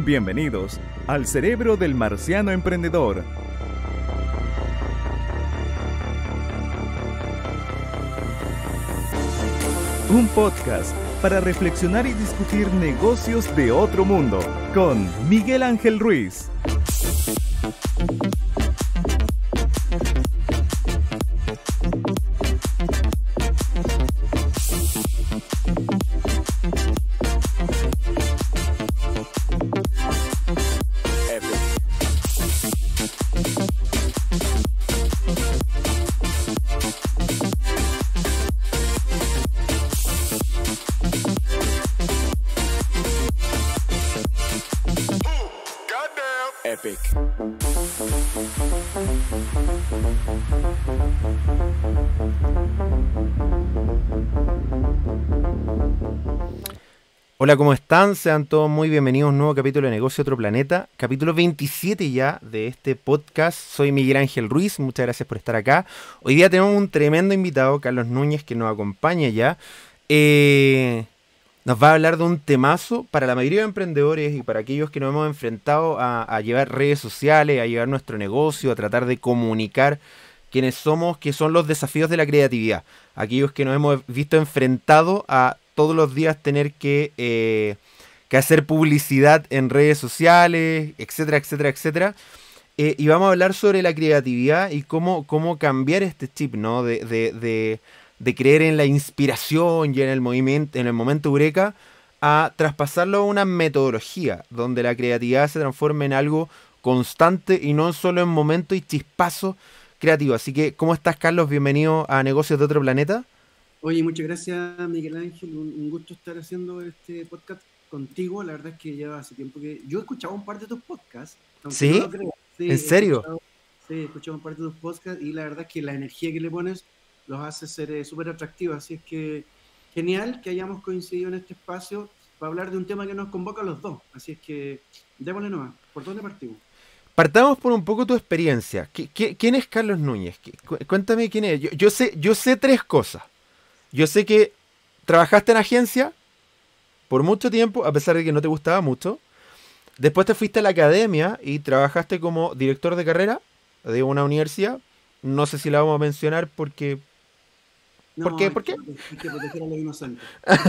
Bienvenidos al Cerebro del Marciano Emprendedor. Un podcast para reflexionar y discutir negocios de otro mundo con Miguel Ángel Ruiz. Epic. Hola, ¿cómo están? Sean todos muy bienvenidos a un nuevo capítulo de Negocio Otro Planeta, capítulo 27 ya de este podcast. Soy Miguel Ángel Ruiz, muchas gracias por estar acá. Hoy día tenemos un tremendo invitado, Carlos Núñez, que nos acompaña ya. Nos va a hablar de un temazo para la mayoría de emprendedores y para aquellos que nos hemos enfrentado a llevar redes sociales, a llevar nuestro negocio, a tratar de comunicar quiénes somos, que son los desafíos de la creatividad. Aquellos que nos hemos visto enfrentados a todos los días tener que hacer publicidad en redes sociales, etcétera, etcétera, etcétera. Y vamos a hablar sobre la creatividad y cómo cambiar este chip, ¿no? De creer en la inspiración y en el movimiento, en el momento eureka, a traspasarlo a una metodología donde la creatividad se transforme en algo constante y no solo en momentos y chispazos creativos. Así que, ¿cómo estás, Carlos? Bienvenido a Negocios de Otro Planeta. Oye, muchas gracias, Miguel Ángel. Un gusto estar haciendo este podcast contigo. La verdad es que ya hace tiempo que... Yo he escuchado un par de tus podcasts. ¿Sí? No lo creas. Sí, ¿En serio? He escuchado un par de tus podcasts y la verdad es que la energía que le pones los hace ser súper atractivos. Así es que genial que hayamos coincidido en este espacio para hablar de un tema que nos convoca a los dos. Así es que démosle nomás. ¿Por dónde partimos? Partamos por un poco tu experiencia. ¿Quién es Carlos Núñez? Cuéntame quién es. Yo sé tres cosas. Yo sé que trabajaste en agencia por mucho tiempo, a pesar de que no te gustaba mucho. Después te fuiste a la academia y trabajaste como director de carrera de una universidad. No sé si la vamos a mencionar porque... ¿Por qué? Hay que proteger a los inocentes.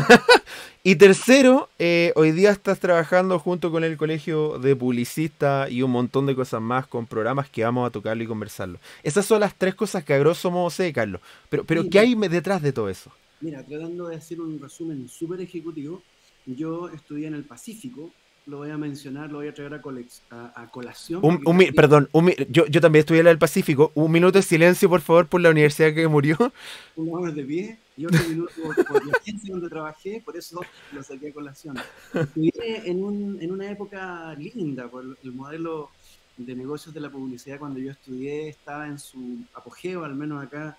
Y tercero, hoy día estás trabajando junto con el colegio de publicistas y un montón de cosas más con programas que vamos a tocarlo y conversarlo. Esas son las tres cosas que a grosso modo sé, Carlos. Pero Sí, ¿qué hay detrás de todo eso? Mira, tratando de hacer un resumen súper ejecutivo, yo estudié en el Pacífico, lo voy a mencionar, lo voy a traer a colación. Perdón, yo también estudié en el Pacífico. Un minuto de silencio, por favor, por la universidad que murió. Unos de pie y otro minuto por la agencia donde trabajé, por eso lo saqué a colación. Estudié en una época linda, por el modelo de negocios de la publicidad cuando yo estudié estaba en su apogeo, al menos acá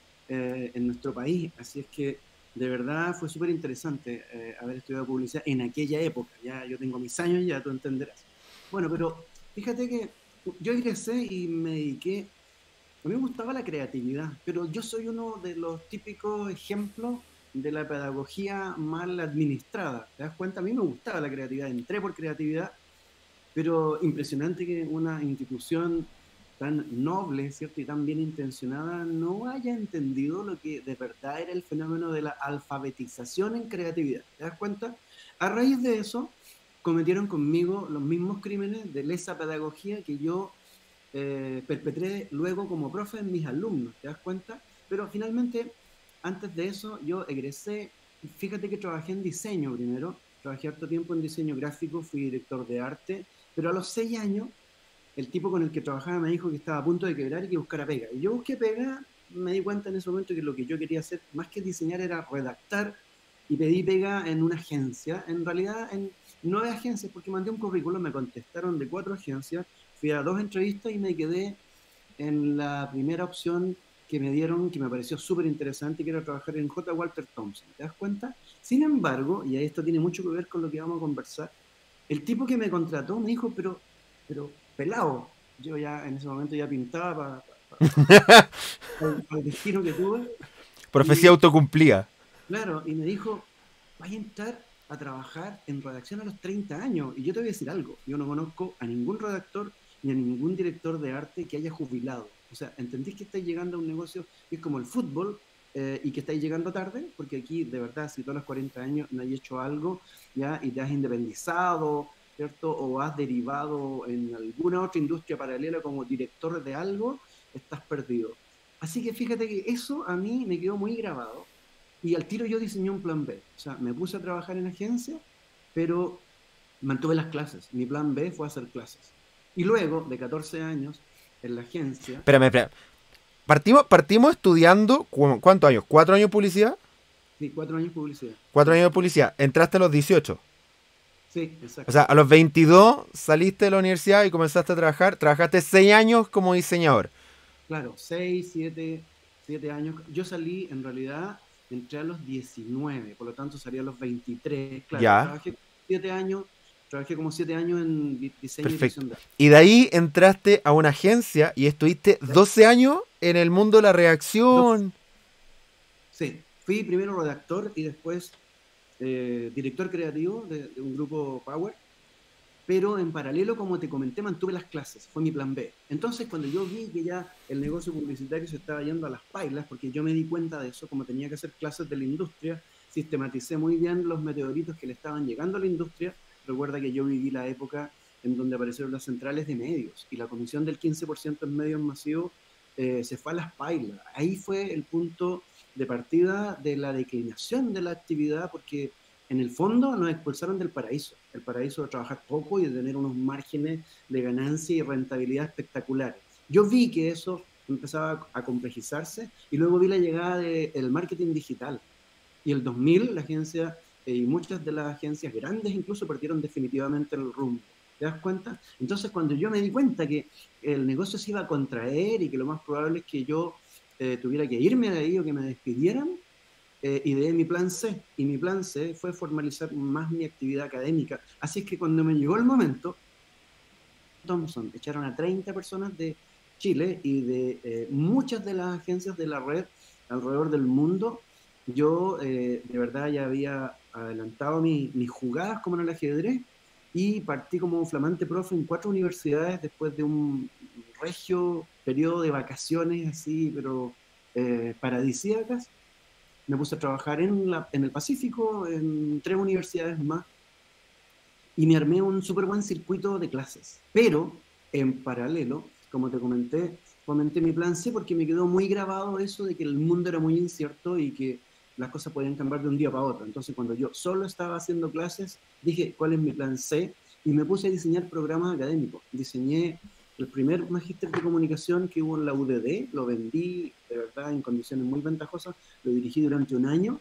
en nuestro país, así es que de verdad fue súper interesante haber estudiado publicidad en aquella época. Ya yo tengo mis años, ya tú entenderás. Bueno, pero fíjate que yo egresé y me dediqué, a mí me gustaba la creatividad, pero yo soy uno de los típicos ejemplos de la pedagogía mal administrada. ¿Te das cuenta? A mí me gustaba la creatividad, entré por creatividad, pero impresionante que una institución tan noble, ¿cierto? Y tan bien intencionada no haya entendido lo que de verdad era el fenómeno de la alfabetización en creatividad. ¿Te das cuenta? A raíz de eso, cometieron conmigo los mismos crímenes de lesa pedagogía que yo perpetré luego como profe en mis alumnos. ¿Te das cuenta? Pero finalmente, antes de eso, yo egresé. Fíjate que trabajé en diseño primero. Trabajé harto tiempo en diseño gráfico, fui director de arte, pero a los 6 años el tipo con el que trabajaba me dijo que estaba a punto de quebrar y que buscara pega. Y yo busqué pega, me di cuenta en ese momento que lo que yo quería hacer, más que diseñar, era redactar, y pedí pega en una agencia, en realidad en 9 agencias, porque mandé un currículum, me contestaron de 4 agencias, fui a 2 entrevistas y me quedé en la primera opción que me dieron, que me pareció súper interesante, que era trabajar en J. Walter Thompson. ¿Te das cuenta? Sin embargo, y esto tiene mucho que ver con lo que vamos a conversar, el tipo que me contrató me dijo, pero pelado. Yo ya en ese momento ya pintaba para el destino que tuve. Profecía autocumplida. Claro, y me dijo, vas a entrar a trabajar en redacción a los 30 años. Y yo te voy a decir algo, yo no conozco a ningún redactor ni a ningún director de arte que haya jubilado. O sea, ¿entendís que estáis llegando a un negocio que es como el fútbol y que estáis llegando tarde? Porque aquí, de verdad, si tú a los 40 años no has hecho algo ya y te has independizado, ¿cierto? O has derivado en alguna otra industria paralela como director de algo, estás perdido. Así que fíjate que eso a mí me quedó muy grabado y al tiro yo diseñé un plan B. O sea, me puse a trabajar en agencia, pero mantuve las clases. Mi plan B fue hacer clases. Y luego, de 14 años, en la agencia... Espérame. Partimos estudiando, ¿cuántos años? ¿4 años de publicidad? Sí, 4 años de publicidad. 4 años de publicidad. Entraste a los 18. Sí, exacto. O sea, a los 22 saliste de la universidad y comenzaste a trabajar. Trabajaste 6 años como diseñador. Claro, 6, 7 años. Yo salí, en realidad, entré a los 19, por lo tanto salí a los 23. Claro, Ya. trabajé 7 años, trabajé como 7 años en diseño y Perfecto. dirección de arte. Y de ahí entraste a una agencia y estuviste 12 años en el mundo de la redacción. Sí, fui primero redactor y después director creativo de un grupo Power, pero en paralelo, como te comenté, mantuve las clases, fue mi plan B. Entonces, cuando yo vi que ya el negocio publicitario se estaba yendo a las pailas, porque yo me di cuenta de eso, como tenía que hacer clases de la industria, sistematicé muy bien los meteoritos que le estaban llegando a la industria. Recuerda que yo viví la época en donde aparecieron las centrales de medios y la comisión del 15% en medios masivos se fue a las pailas. Ahí fue el punto de partida de la declinación de la actividad, porque en el fondo nos expulsaron del paraíso, el paraíso de trabajar poco y de tener unos márgenes de ganancia y rentabilidad espectaculares. Yo vi que eso empezaba a complejizarse y luego vi la llegada del marketing digital. Y el 2000 la agencia y muchas de las agencias grandes incluso perdieron definitivamente el rumbo. ¿Te das cuenta? Entonces, cuando yo me di cuenta que el negocio se iba a contraer y que lo más probable es que yo tuviera que irme de ahí o que me despidieran, ideé mi plan C. Y mi plan C fue formalizar más mi actividad académica. Así es que cuando me llegó el momento, Thomson echaron a 30 personas de Chile y de muchas de las agencias de la red alrededor del mundo. Yo de verdad ya había adelantado mis jugadas como en el ajedrez y partí como flamante profe en 4 universidades después de un regio periodo de vacaciones así, pero paradisíacas. Me puse a trabajar en el Pacífico, en 3 universidades más, y me armé un súper buen circuito de clases. Pero, en paralelo, como te comenté mi plan C porque me quedó muy grabado eso de que el mundo era muy incierto y que las cosas podían cambiar de un día para otro. Entonces, cuando yo solo estaba haciendo clases, dije, ¿cuál es mi plan C? Y me puse a diseñar programas académicos. Diseñé el primer magíster de comunicación que hubo en la UDD, lo vendí de verdad en condiciones muy ventajosas, lo dirigí durante un año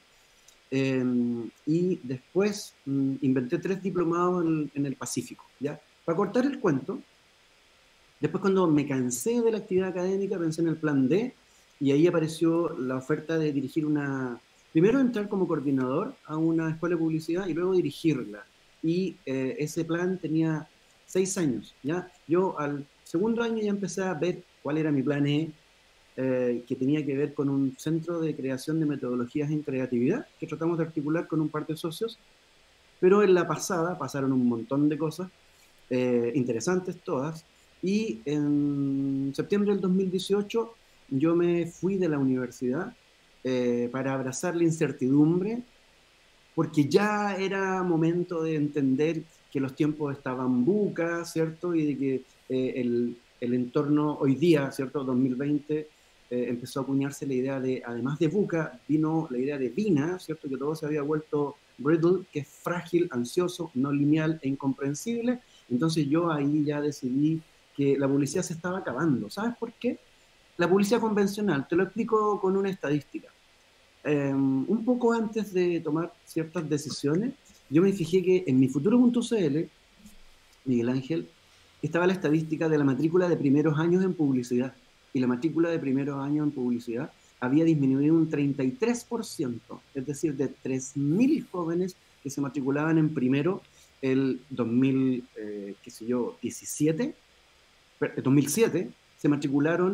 y después inventé 3 diplomados en el Pacífico. ¿Ya? Para cortar el cuento, después cuando me cansé de la actividad académica pensé en el plan D y ahí apareció la oferta de dirigir primero entrar como coordinador a una escuela de publicidad y luego dirigirla. Y ese plan tenía 6 años. ¿Ya? Yo al segundo año ya empecé a ver cuál era mi plan E, que tenía que ver con un centro de creación de metodologías en creatividad, que tratamos de articular con un par de socios, pero en la pasada pasaron un montón de cosas, interesantes todas, y en septiembre del 2018 yo me fui de la universidad para abrazar la incertidumbre, porque ya era momento de entender que los tiempos estaban bucas, ¿cierto? Y de que el entorno hoy día, ¿cierto? 2020, empezó a acuñarse la idea de, además de buca, vino la idea de vina, ¿cierto? Que todo se había vuelto brittle, que es frágil, ansioso, no lineal e incomprensible. Entonces yo ahí ya decidí que la publicidad se estaba acabando. ¿Sabes por qué? La publicidad convencional, te lo explico con una estadística. Un poco antes de tomar ciertas decisiones, yo me fijé que en mifuturo.cl, Miguel Ángel, estaba la estadística de la matrícula de primeros años en publicidad. Y la matrícula de primeros años en publicidad había disminuido un 33%, es decir, de 3.000 jóvenes que se matriculaban en primero el 2017, se matricularon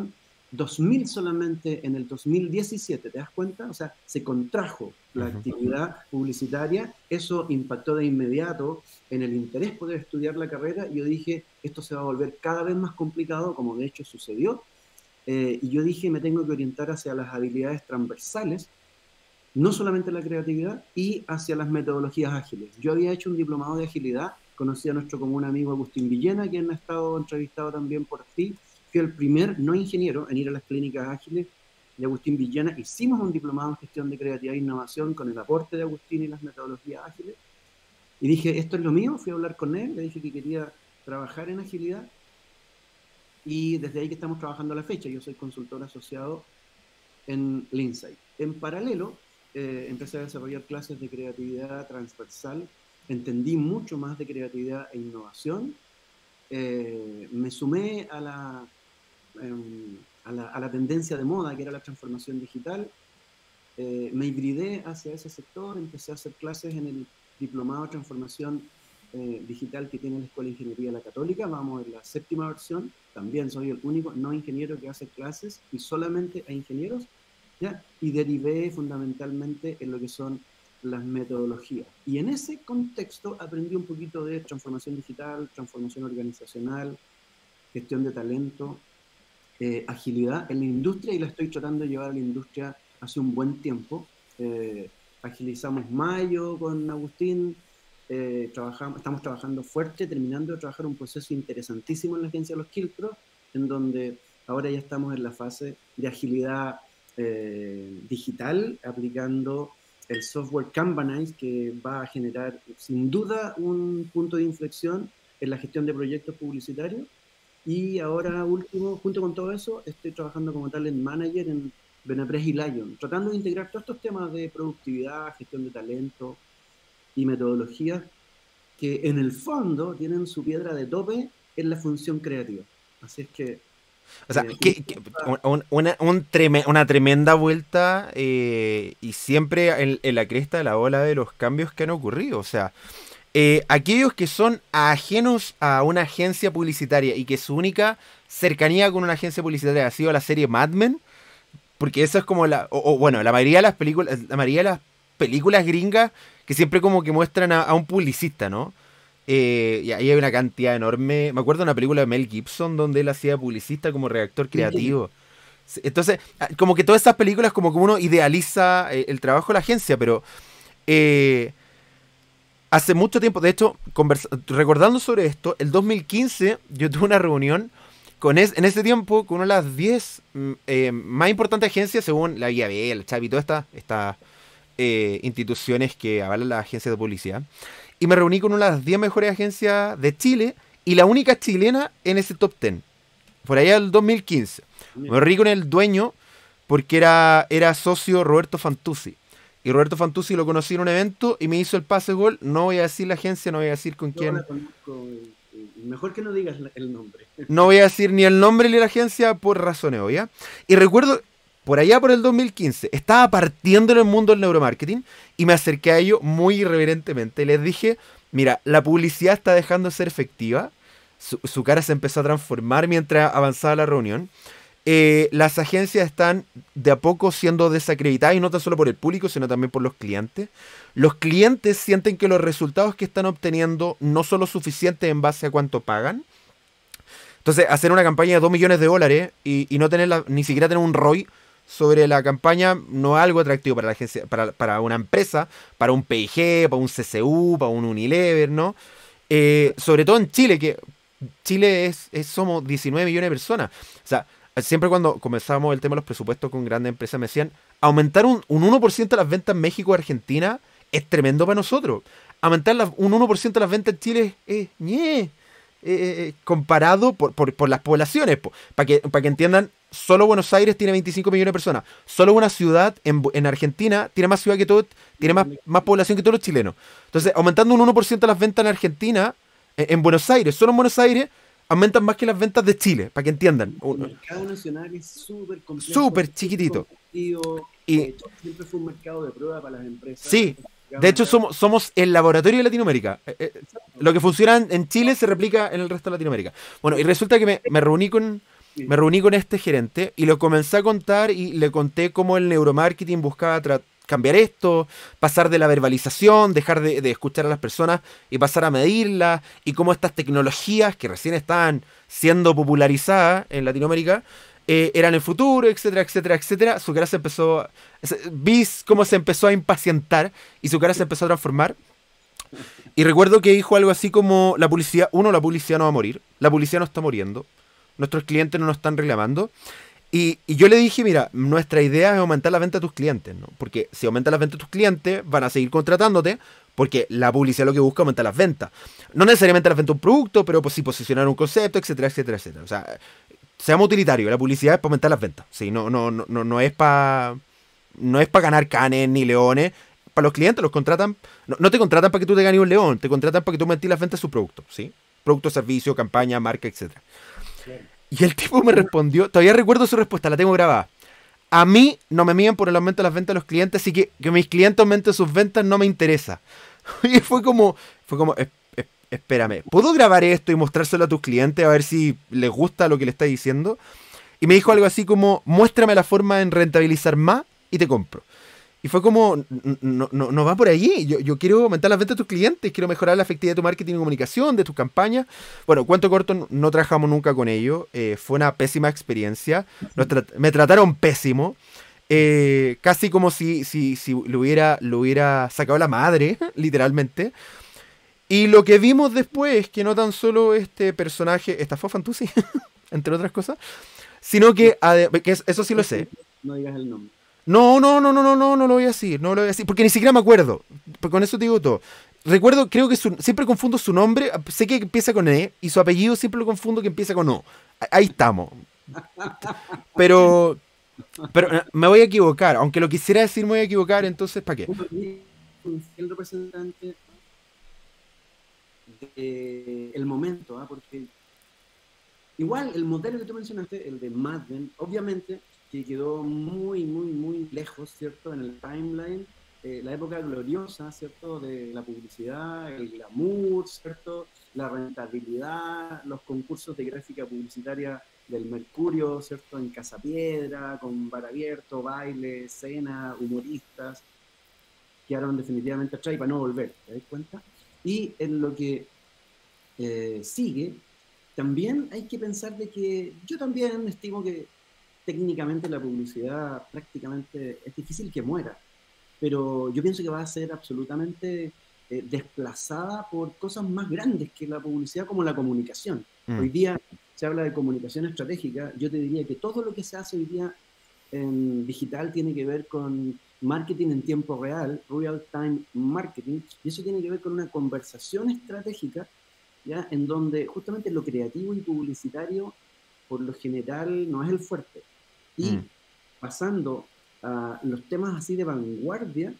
2.000 solamente en el 2017, ¿te das cuenta? O sea, se contrajo la actividad publicitaria, eso impactó de inmediato en el interés por estudiar la carrera, y yo dije, esto se va a volver cada vez más complicado, como de hecho sucedió, y yo dije, me tengo que orientar hacia las habilidades transversales, no solamente la creatividad, y hacia las metodologías ágiles. Yo había hecho un diplomado de agilidad, conocí a nuestro común amigo Agustín Villena, quien ha estado entrevistado también por ti. Fui el primer no ingeniero en ir a las clínicas ágiles de Agustín Villena. Hicimos un diplomado en gestión de creatividad e innovación con el aporte de Agustín y las metodologías ágiles. Y dije, esto es lo mío. Fui a hablar con él, le dije que quería trabajar en agilidad. Y desde ahí que estamos trabajando a la fecha. Yo soy consultor asociado en Linsight. En paralelo, empecé a desarrollar clases de creatividad transversal. Entendí mucho más de creatividad e innovación. Me sumé a la tendencia de moda, que era la transformación digital. Me hibridé hacia ese sector, empecé a hacer clases en el diplomado de transformación digital que tiene la Escuela de Ingeniería de la Católica. Vamos en la 7ª versión. También soy el único no ingeniero que hace clases, y solamente a ingenieros, ¿ya? Y derivé fundamentalmente en lo que son las metodologías. Y en ese contexto aprendí un poquito de transformación digital, transformación organizacional, gestión de talento, agilidad en la industria, y la estoy tratando de llevar a la industria hace un buen tiempo. Agilizamos Mayo con Agustín, estamos trabajando fuerte, terminando de trabajar un proceso interesantísimo en la agencia de los Quiltros, en donde ahora ya estamos en la fase de agilidad digital, aplicando el software Kanbanize, que va a generar sin duda un punto de inflexión en la gestión de proyectos publicitarios. Y ahora último, junto con todo eso, estoy trabajando como talent manager en Benepress y Lion, tratando de integrar todos estos temas de productividad, gestión de talento y metodologías que en el fondo tienen su piedra de tope en la función creativa. Así es que... O sea, una tremenda vuelta, y siempre en la cresta de la ola de los cambios que han ocurrido. O sea, aquellos que son ajenos a una agencia publicitaria y que su única cercanía con una agencia publicitaria ha sido la serie Mad Men, porque eso es como bueno, la mayoría de las películas gringas que siempre como que muestran a un publicista, ¿no? Y ahí hay una cantidad enorme. Me acuerdo de una película de Mel Gibson donde él hacía publicista como redactor creativo. Entonces, como que todas esas películas, como que uno idealiza el trabajo de la agencia, pero hace mucho tiempo, de hecho, recordando sobre esto, el 2015 yo tuve una reunión en ese tiempo con una de las 10 más importantes agencias, según la IAB, el CHAP y todas estas instituciones que avalan las agencias de publicidad. Y me reuní con una de las 10 mejores agencias de Chile y la única chilena en ese top 10. Por allá del 2015. Me reuní con el dueño porque era socio Roberto Fantuzzi. Y Roberto Fantuzzi lo conocí en un evento y me hizo el pase gol. No voy a decir la agencia, no voy a decir con quién. La conozco, mejor que no digas el nombre. No voy a decir ni el nombre ni la agencia por razones obvias. Y recuerdo, por allá por el 2015, estaba partiendo en el mundo del neuromarketing y me acerqué a ellos muy irreverentemente. Les dije, mira, la publicidad está dejando de ser efectiva. Su cara se empezó a transformar mientras avanzaba la reunión. Las agencias están de a poco siendo desacreditadas, y no tan solo por el público, sino también por los clientes. Los clientes sienten que los resultados que están obteniendo no son los suficientes en base a cuánto pagan. Entonces, hacer una campaña de $2 millones y no tener ni siquiera tener un ROI sobre la campaña no es algo atractivo para la agencia, para una empresa, para un P&G, para un CCU, para un Unilever, ¿no? Sobre todo en Chile, que Chile somos 19 millones de personas. O sea, siempre cuando comenzábamos el tema de los presupuestos con grandes empresas me decían, aumentar un 1% de las ventas en México y Argentina es tremendo para nosotros. Aumentar un 1% de las ventas en Chile es comparado por las poblaciones. Para que entiendan, solo Buenos Aires tiene 25 millones de personas. Solo una ciudad en Argentina tiene más ciudad que todo, tiene más población que todos los chilenos. Entonces, aumentando un 1% de las ventas en Argentina, en Buenos Aires, solo en Buenos Aires, aumentan más que las ventas de Chile, para que entiendan. El mercado nacional es súper complejo. Súper chiquitito. Y siempre fue un mercado de prueba para las empresas. Sí, de hecho somos el laboratorio de Latinoamérica. Lo que funciona en Chile se replica en el resto de Latinoamérica. Bueno, y resulta que me reuní con me reuní con este gerente y lo comencé a contar y le conté cómo el neuromarketing buscaba cambiar esto, pasar de la verbalización, dejar de escuchar a las personas y pasar a medirlas, y cómo estas tecnologías que recién estaban siendo popularizadas en Latinoamérica eran el futuro, etcétera, etcétera, etcétera. Su cara se empezó, vi cómo se empezó a impacientar y su cara se empezó a transformar. Y recuerdo que dijo algo así como, la publicidad no va a morir, la publicidad no está muriendo, nuestros clientes no nos están reclamando. Y yo le dije, mira, nuestra idea es aumentar la venta de tus clientes, ¿no? Porque si aumentas las ventas de tus clientes, van a seguir contratándote, porque la publicidad lo que busca es aumentar las ventas. No necesariamente las ventas de un producto, pero pues sí posicionar un concepto, etcétera, etcétera, etcétera. O sea, seamos utilitarios, la publicidad es para aumentar las ventas. Sí, no es para ganar canes ni leones. Para los clientes los contratan, no te contratan para que tú te ganes un león, te contratan para que tú aumentes las ventas de su producto, ¿sí? Producto, servicio, campaña, marca, etcétera. Claro. Y el tipo me respondió, todavía recuerdo su respuesta, la tengo grabada. A mí no me miden por el aumento de las ventas de los clientes, así que mis clientes aumenten sus ventas no me interesa. Y fue como espérame, ¿puedo grabar esto y mostrárselo a tus clientes a ver si les gusta lo que le está diciendo? Y me dijo algo así como, muéstrame la forma en rentabilizar más y te compro. Y fue como, no va por allí. Yo quiero aumentar las ventas de tus clientes, quiero mejorar la efectividad de tu marketing y comunicación, de tus campañas. Bueno, cuento corto, no trabajamos nunca con ellos. Fue una pésima experiencia. Me trataron pésimo. Casi como si lo hubiera sacado la madre, literalmente. Y lo que vimos después, que no tan solo este personaje estafó a Fantuzzi, entre otras cosas, sino que eso sí lo sé. No digas el nombre. No lo voy a decir, porque ni siquiera me acuerdo. Con eso te digo todo. Recuerdo, creo que siempre confundo su nombre, sé que empieza con E, y su apellido siempre lo confundo que empieza con O. Ahí estamos. Pero me voy a equivocar, aunque lo quisiera decir me voy a equivocar, entonces ¿para qué? El representante del momento, porque igual el modelo que tú mencionaste, el de Mad Men, obviamente que quedó muy, muy, muy lejos, ¿cierto? En el timeline, la época gloriosa, ¿cierto? De la publicidad, el glamour, ¿cierto? La rentabilidad, los concursos de gráfica publicitaria del Mercurio, ¿cierto? En Casapiedra, con bar abierto, baile, escena, humoristas, quedaron definitivamente atrás y para no volver, ¿te das cuenta? Y en lo que sigue, también hay que pensar de que yo también estimo que técnicamente la publicidad prácticamente es difícil que muera, pero yo pienso que va a ser absolutamente desplazada por cosas más grandes que la publicidad, como la comunicación. Hoy día se habla de comunicación estratégica. Yo te diría que todo lo que se hace hoy día en digital tiene que ver con marketing en tiempo real, real time marketing, y eso tiene que ver con una conversación estratégica, ¿ya? En donde justamente lo creativo y publicitario por lo general no es el fuerte. Y pasando a los temas así de vanguardia,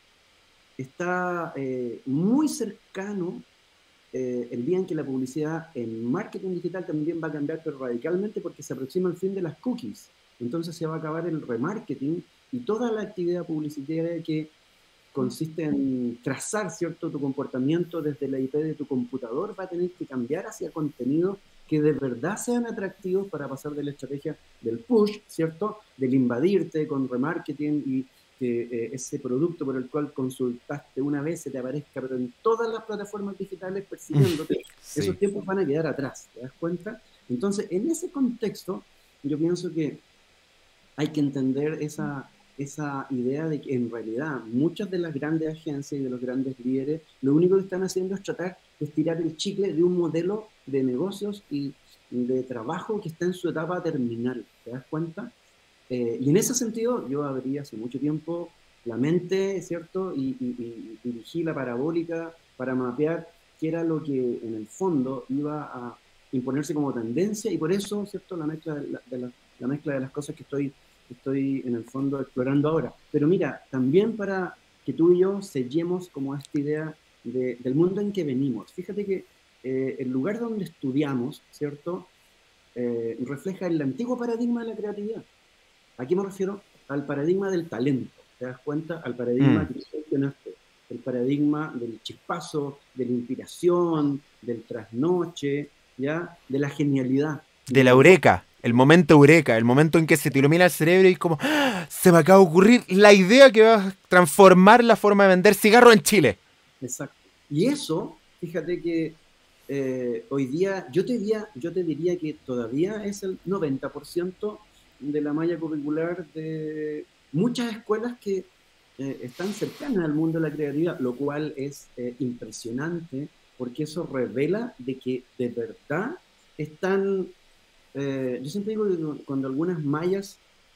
está muy cercano el día en que la publicidad en marketing digital también va a cambiar, pero radicalmente, porque se aproxima el fin de las cookies. Entonces se va a acabar el remarketing y toda la actividad publicitaria que consiste en trazar, ¿cierto?, tu comportamiento desde la IP de tu computador va a tener que cambiar hacia contenidos que de verdad sean atractivos para pasar de la estrategia del push, ¿cierto?, del invadirte con remarketing y que ese producto por el cual consultaste una vez se te aparezca, pero en todas las plataformas digitales persiguiéndote. Sí. Esos tiempos van a quedar atrás, ¿te das cuenta? Entonces, en ese contexto, yo pienso que hay que entender esa idea de que en realidad muchas de las grandes agencias y de los grandes líderes lo único que están haciendo es tratar de estirar el chicle de un modelo de negocios y de trabajo que está en su etapa terminal, ¿te das cuenta? Y en ese sentido yo abrí hace mucho tiempo la mente, ¿cierto? Y dirigí la parabólica para mapear qué era lo que en el fondo iba a imponerse como tendencia, y por eso, ¿cierto?, la mezcla de las cosas que estoy en el fondo explorando ahora. Pero mira, también para que tú y yo sellemos como esta idea del mundo en que venimos. Fíjate que el lugar donde estudiamos, ¿cierto?, refleja el antiguo paradigma de la creatividad. ¿A qué me refiero? Al paradigma del talento, ¿te das cuenta? Al paradigma que tú mencionaste, el paradigma del chispazo, de la inspiración, del trasnoche, ¿ya? De la genialidad. De la eureka. El momento eureka, el momento en que se te ilumina el cerebro y como, ¡ah! Se me acaba de ocurrir la idea que va a transformar la forma de vender cigarros en Chile. Exacto. Y eso, fíjate que hoy día, yo te diría que todavía es el 90% de la malla curricular de muchas escuelas que están cercanas al mundo de la creatividad, lo cual es impresionante, porque eso revela de que de verdad están, yo siempre digo que cuando algunas mallas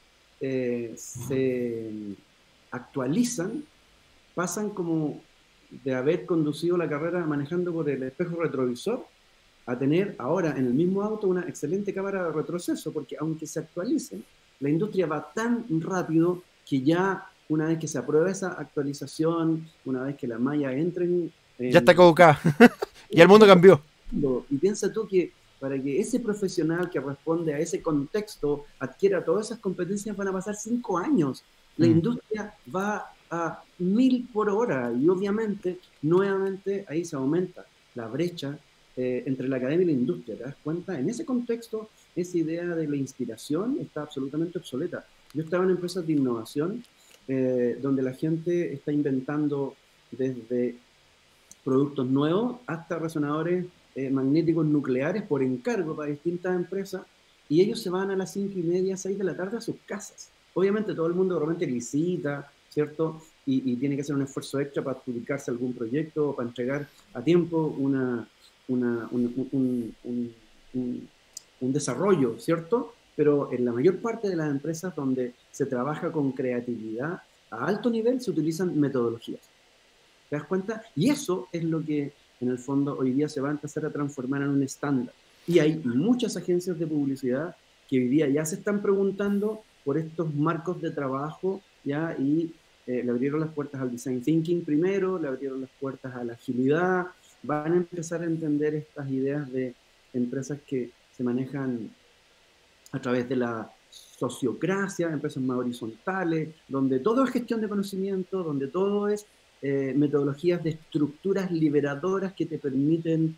se actualizan, pasan como de haber conducido la carrera manejando por el espejo retrovisor a tener ahora en el mismo auto una excelente cámara de retroceso, porque aunque se actualicen, la industria va tan rápido que ya una vez que se aprueba esa actualización, una vez que la malla entre en ya está caducada. Y el mundo cambió. Y piensa tú que para que ese profesional que responde a ese contexto adquiera todas esas competencias van a pasar 5 años. La industria va a 1000 por hora y obviamente, nuevamente, ahí se aumenta la brecha entre la academia y la industria. ¿Te das cuenta? En ese contexto, esa idea de la inspiración está absolutamente obsoleta. Yo estaba en empresas de innovación donde la gente está inventando desde productos nuevos hasta resonadores magnéticos nucleares por encargo para distintas empresas, y ellos se van a las 5:30, 6 de la tarde a sus casas. Obviamente todo el mundo de repente licita, ¿cierto? Y tiene que hacer un esfuerzo extra para adjudicarse algún proyecto o para entregar a tiempo un desarrollo, ¿cierto? Pero en la mayor parte de las empresas donde se trabaja con creatividad a alto nivel se utilizan metodologías. ¿Te das cuenta? Y eso es lo que en el fondo hoy día se va a empezar a transformar en un estándar. Y hay muchas agencias de publicidad que hoy día ya se están preguntando por estos marcos de trabajo, ¿ya? Y le abrieron las puertas al design thinking primero, le abrieron las puertas a la agilidad, van a empezar a entender estas ideas de empresas que se manejan a través de la sociocracia, empresas más horizontales, donde todo es gestión de conocimiento, donde todo es metodologías de estructuras liberadoras que te permiten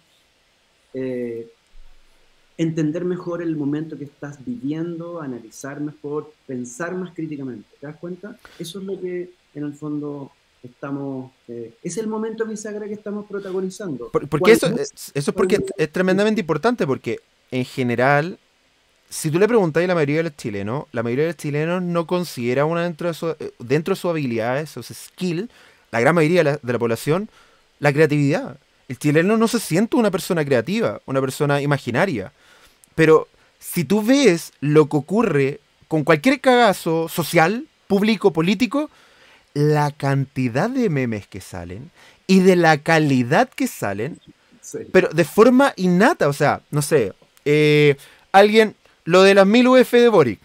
entender mejor el momento que estás viviendo, analizar mejor, pensar más críticamente. ¿Te das cuenta? Eso es lo que en el fondo estamos... es el momento bisagra que estamos protagonizando. Porque eso es porque es tremendamente importante, porque en general, si tú le preguntas a la mayoría de los chilenos no considera una dentro de sus habilidades, sus skills, la gran mayoría de la población, la creatividad. El chileno no se siente una persona creativa, una persona imaginaria. Pero si tú ves lo que ocurre con cualquier cagazo social, público, político, la cantidad de memes que salen y de la calidad que salen, sí, pero de forma innata, o sea, no sé, alguien, lo de las 1000 UF de Boric,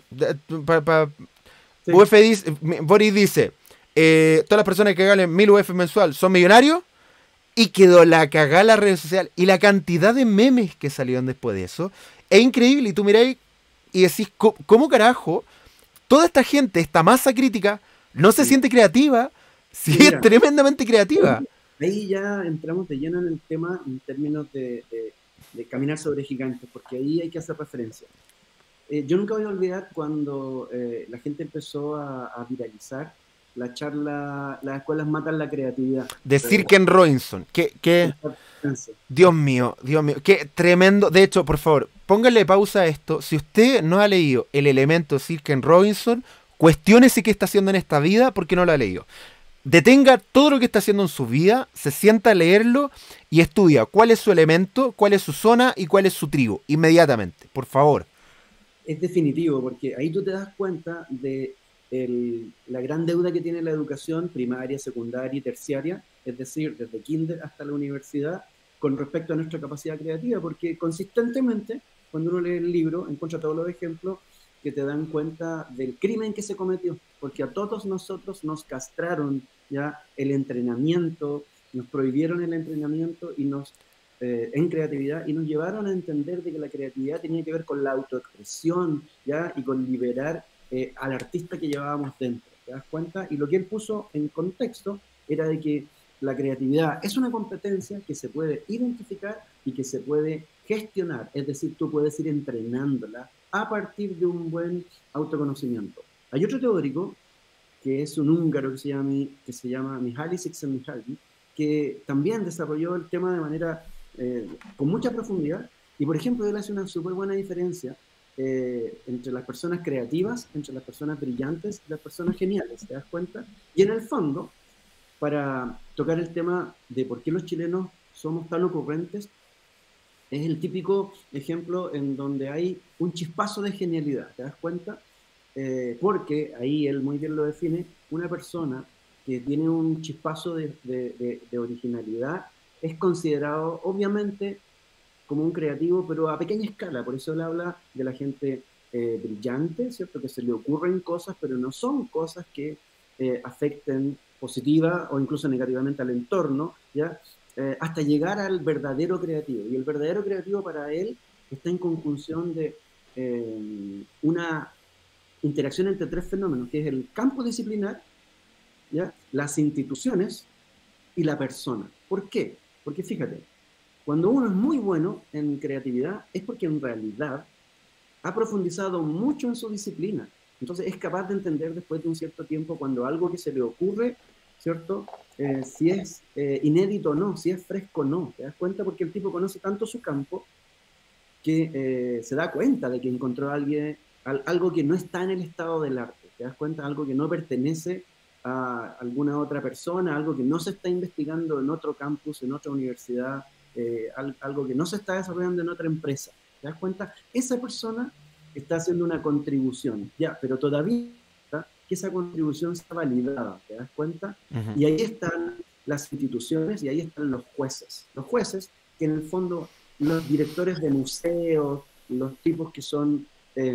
sí. Boric dice, todas las personas que ganen 1000 UF mensual son millonarios, y quedó la cagada en las redes sociales, y la cantidad de memes que salieron después de eso, es increíble, y tú miráis y decís, ¿cómo carajo toda esta gente, esta masa crítica, no se siente creativa? Sí, mira, es tremendamente creativa. Ahí ya entramos de lleno en el tema en términos de caminar sobre gigantes, porque ahí hay que hacer referencia. Yo nunca voy a olvidar cuando la gente empezó a viralizar la charla, las escuelas matan la creatividad. De Sir Ken Robinson. Dios mío, qué tremendo. De hecho, por favor, póngale pausa a esto. Si usted no ha leído El Elemento de Sir Ken Robinson, cuestiónese qué está haciendo en esta vida porque no lo ha leído. Detenga todo lo que está haciendo en su vida, se sienta a leerlo y estudia cuál es su elemento, cuál es su zona y cuál es su tribu. Inmediatamente, por favor. Es definitivo, porque ahí tú te das cuenta de la gran deuda que tiene la educación primaria, secundaria y terciaria, es decir, desde kinder hasta la universidad, con respecto a nuestra capacidad creativa, porque consistentemente, cuando uno lee el libro, encuentra todos los ejemplos que te dan cuenta del crimen que se cometió, porque a todos nosotros nos castraron ya el entrenamiento, nos prohibieron el entrenamiento y en creatividad, y nos llevaron a entender de que la creatividad tenía que ver con la autoexpresión, ¿ya? Y con liberar al artista que llevábamos dentro, ¿te das cuenta? Y lo que él puso en contexto era de que la creatividad es una competencia que se puede identificar y que se puede gestionar, es decir, tú puedes ir entrenándola a partir de un buen autoconocimiento. Hay otro teórico, que es un húngaro que se llama Mihaly Csikszentmihalyi, que también desarrolló el tema de manera con mucha profundidad, y por ejemplo él hace una súper buena diferencia entre las personas creativas, entre las personas brillantes y las personas geniales, ¿te das cuenta? Y en el fondo, para tocar el tema de por qué los chilenos somos tan ocurrentes, es el típico ejemplo en donde hay un chispazo de genialidad, ¿te das cuenta? Porque ahí él muy bien lo define, una persona que tiene un chispazo de originalidad es considerado obviamente como un creativo, pero a pequeña escala. Por eso él habla de la gente brillante, ¿cierto? Que se le ocurren cosas, pero no son cosas que afecten positiva o incluso negativamente al entorno, ¿ya? Hasta llegar al verdadero creativo. Y el verdadero creativo para él está en conjunción de una interacción entre tres fenómenos, que es el campo disciplinar, ¿ya? Las instituciones y la persona. ¿Por qué? Porque fíjate, cuando uno es muy bueno en creatividad es porque en realidad ha profundizado mucho en su disciplina. Entonces es capaz de entender después de un cierto tiempo cuando algo que se le ocurre, ¿cierto? Si es inédito o no, si es fresco o no. ¿Te das cuenta? Porque el tipo conoce tanto su campo que se da cuenta de que encontró a alguien, algo que no está en el estado del arte. ¿Te das cuenta? Algo que no pertenece a alguna otra persona, algo que no se está investigando en otro campus, en otra universidad, algo que no se está desarrollando en otra empresa. ¿Te das cuenta? Esa persona está haciendo una contribución, ya, pero todavía que esa contribución sea validada, ¿te das cuenta? Ujú. Y ahí están las instituciones y ahí están los jueces. Los jueces, que en el fondo, los directores de museos, los tipos que son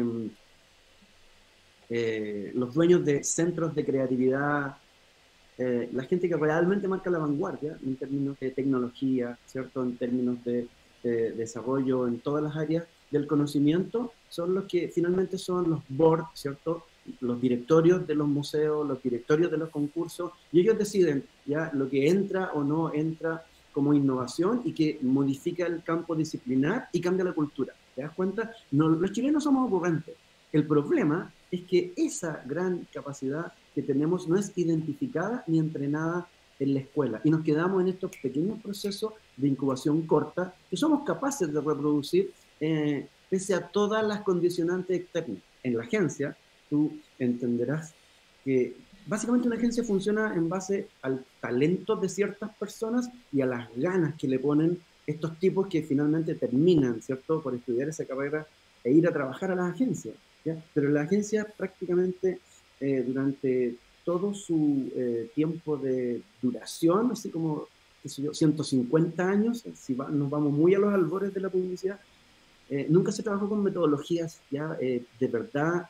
los dueños de centros de creatividad, la gente que realmente marca la vanguardia en términos de tecnología, ¿cierto? En términos de desarrollo en todas las áreas del conocimiento, son los que finalmente son los boards, ¿cierto? Los directorios de los museos, los directorios de los concursos, y ellos deciden ya lo que entra o no entra como innovación y que modifica el campo disciplinar y cambia la cultura. ¿Te das cuenta? No, los chilenos somos ocurrentes. El problema es que esa gran capacidad que tenemos no es identificada ni entrenada en la escuela. Y nos quedamos en estos pequeños procesos de incubación corta que somos capaces de reproducir pese a todas las condicionantes externas. En la agencia, tú entenderás que básicamente una agencia funciona en base al talento de ciertas personas y a las ganas que le ponen estos tipos que finalmente terminan, ¿cierto?, por estudiar esa carrera e ir a trabajar a las agencias, ¿ya? Pero la agencia prácticamente durante todo su tiempo de duración, así como, qué sé yo, 150 años, si nos vamos muy a los albores de la publicidad, nunca se trabajó con metodologías ya de verdad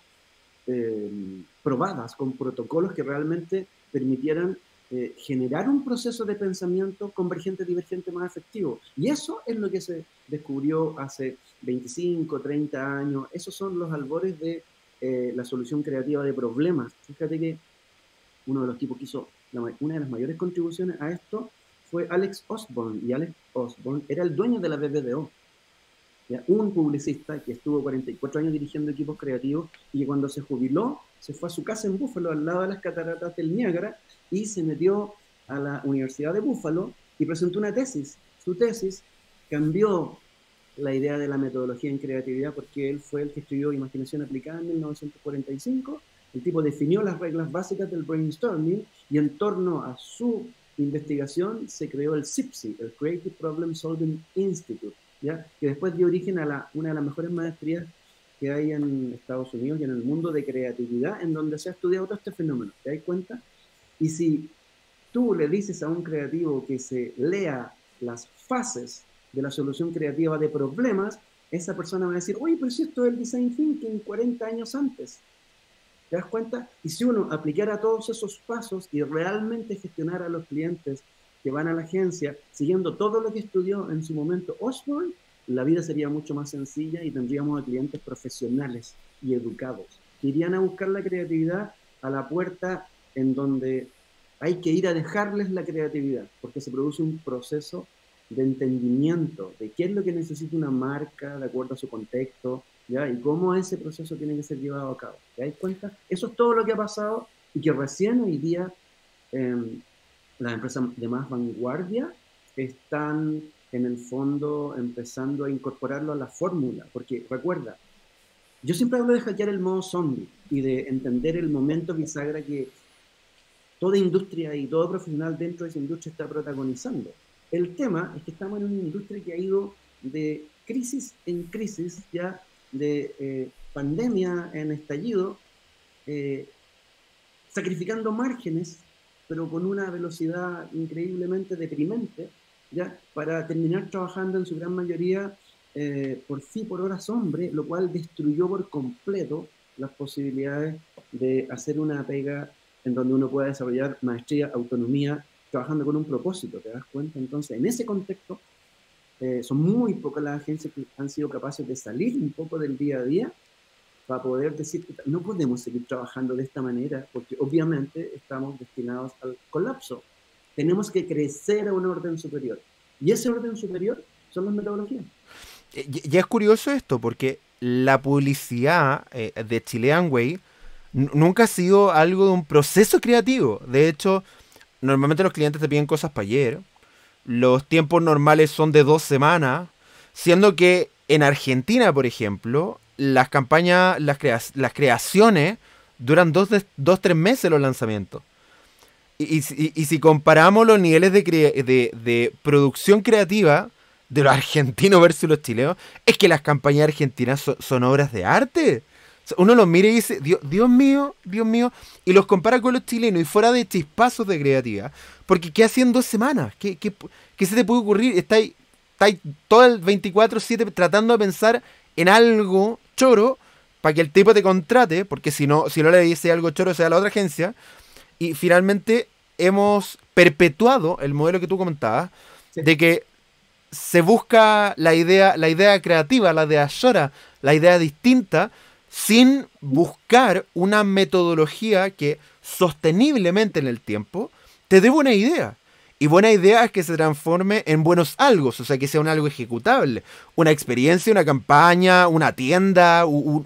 probadas, con protocolos que realmente permitieran generar un proceso de pensamiento convergente, divergente más efectivo. Y eso es lo que se descubrió hace 25, 30 años. Esos son los albores de la solución creativa de problemas. Fíjate que uno de los tipos que hizo una de las mayores contribuciones a esto fue Alex Osborne, y Alex Osborne era el dueño de la BBDO. ¿Ya? Un publicista que estuvo 44 años dirigiendo equipos creativos y que cuando se jubiló se fue a su casa en Búfalo, al lado de las cataratas del Niágara, y se metió a la Universidad de Búfalo y presentó una tesis. Su tesis cambió la idea de la metodología en creatividad porque él fue el que escribió Imaginación Aplicada en 1945. El tipo definió las reglas básicas del brainstorming y en torno a su investigación se creó el CIPSI, el Creative Problem Solving Institute, ¿ya? Que después dio origen a una de las mejores maestrías que hay en Estados Unidos y en el mundo de creatividad, en donde se ha estudiado todo este fenómeno. ¿Te das cuenta? Y si tú le dices a un creativo que se lea las fases de la solución creativa de problemas, esa persona va a decir, oye, pero si esto es el design thinking 40 años antes. ¿Te das cuenta? Y si uno aplicara todos esos pasos y realmente gestionara a los clientes que van a la agencia siguiendo todo lo que estudió en su momento Osborne, la vida sería mucho más sencilla y tendríamos a clientes profesionales y educados que irían a buscar la creatividad a la puerta en donde hay que ir a dejarles la creatividad, porque se produce un proceso de entendimiento de qué es lo que necesita una marca de acuerdo a su contexto, ¿ya? Y cómo ese proceso tiene que ser llevado a cabo. ¿Te das cuenta? Eso es todo lo que ha pasado y que recién hoy día las empresas de más vanguardia están en el fondo empezando a incorporarlo a la fórmula, porque recuerda, yo siempre hablo de hackear el modo zombie y de entender el momento bisagra que toda industria y todo profesional dentro de esa industria está protagonizando. El tema es que estamos en una industria que ha ido de crisis en crisis, ya de pandemia en estallido, sacrificando márgenes, pero con una velocidad increíblemente deprimente, ¿ya? Para terminar trabajando en su gran mayoría por sí, por horas hombre, lo cual destruyó por completo las posibilidades de hacer una pega en donde uno pueda desarrollar maestría, autonomía, trabajando con un propósito, ¿te das cuenta? Entonces, en ese contexto, son muy pocas las agencias que han sido capaces de salir un poco del día a día para poder decir que no podemos seguir trabajando de esta manera, porque obviamente estamos destinados al colapso. Tenemos que crecer a un orden superior. Y ese orden superior son las metodologías. Ya es curioso esto, porque la publicidad de Chilean Way nunca ha sido algo de un proceso creativo. De hecho, normalmente los clientes te piden cosas para ayer. Los tiempos normales son de 2 semanas. Siendo que en Argentina, por ejemplo, las campañas, las creaciones duran 3 meses los lanzamientos. Y si comparamos los niveles de producción creativa de los argentinos versus los chilenos, es que las campañas argentinas son obras de arte. O sea, uno los mira y dice, Dios mío, Dios mío, y los compara con los chilenos y fuera de chispazos de creatividad. Porque ¿qué hacen 2 semanas? ¿Qué se te puede ocurrir? Estáis todo el 24/7 tratando de pensar en algo choro para que el tipo te contrate, porque si no le dice algo choro, sea la otra agencia. Y finalmente hemos perpetuado el modelo que tú comentabas, Sí. de que se busca la idea creativa, la de Ashora, la idea distinta, sin buscar una metodología que sosteniblemente en el tiempo te dé buena idea. Y buena idea es que se transforme en buenos algo, o sea, que sea un algo ejecutable. Una experiencia, una campaña, una tienda,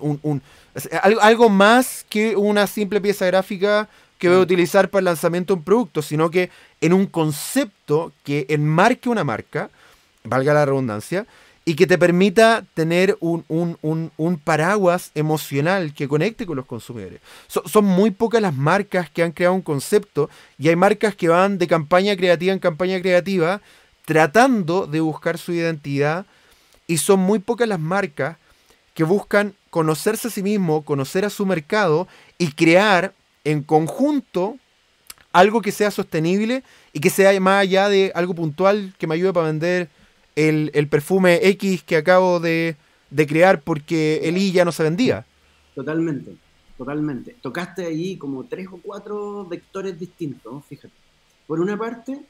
algo más que una simple pieza gráfica que voy a utilizar para el lanzamiento de un producto, sino que en un concepto que enmarque una marca, valga la redundancia, y que te permita tener un paraguas emocional que conecte con los consumidores. Son muy pocas las marcas que han creado un concepto, y hay marcas que van de campaña creativa en campaña creativa tratando de buscar su identidad, y son muy pocas las marcas que buscan conocerse a sí mismo, conocer a su mercado y crear en conjunto algo que sea sostenible y que sea más allá de algo puntual que me ayude para vender el perfume X que acabo de crear porque el I ya no se vendía. Totalmente, totalmente. Tocaste ahí como 3 o 4 vectores distintos, fíjate. Por una parte,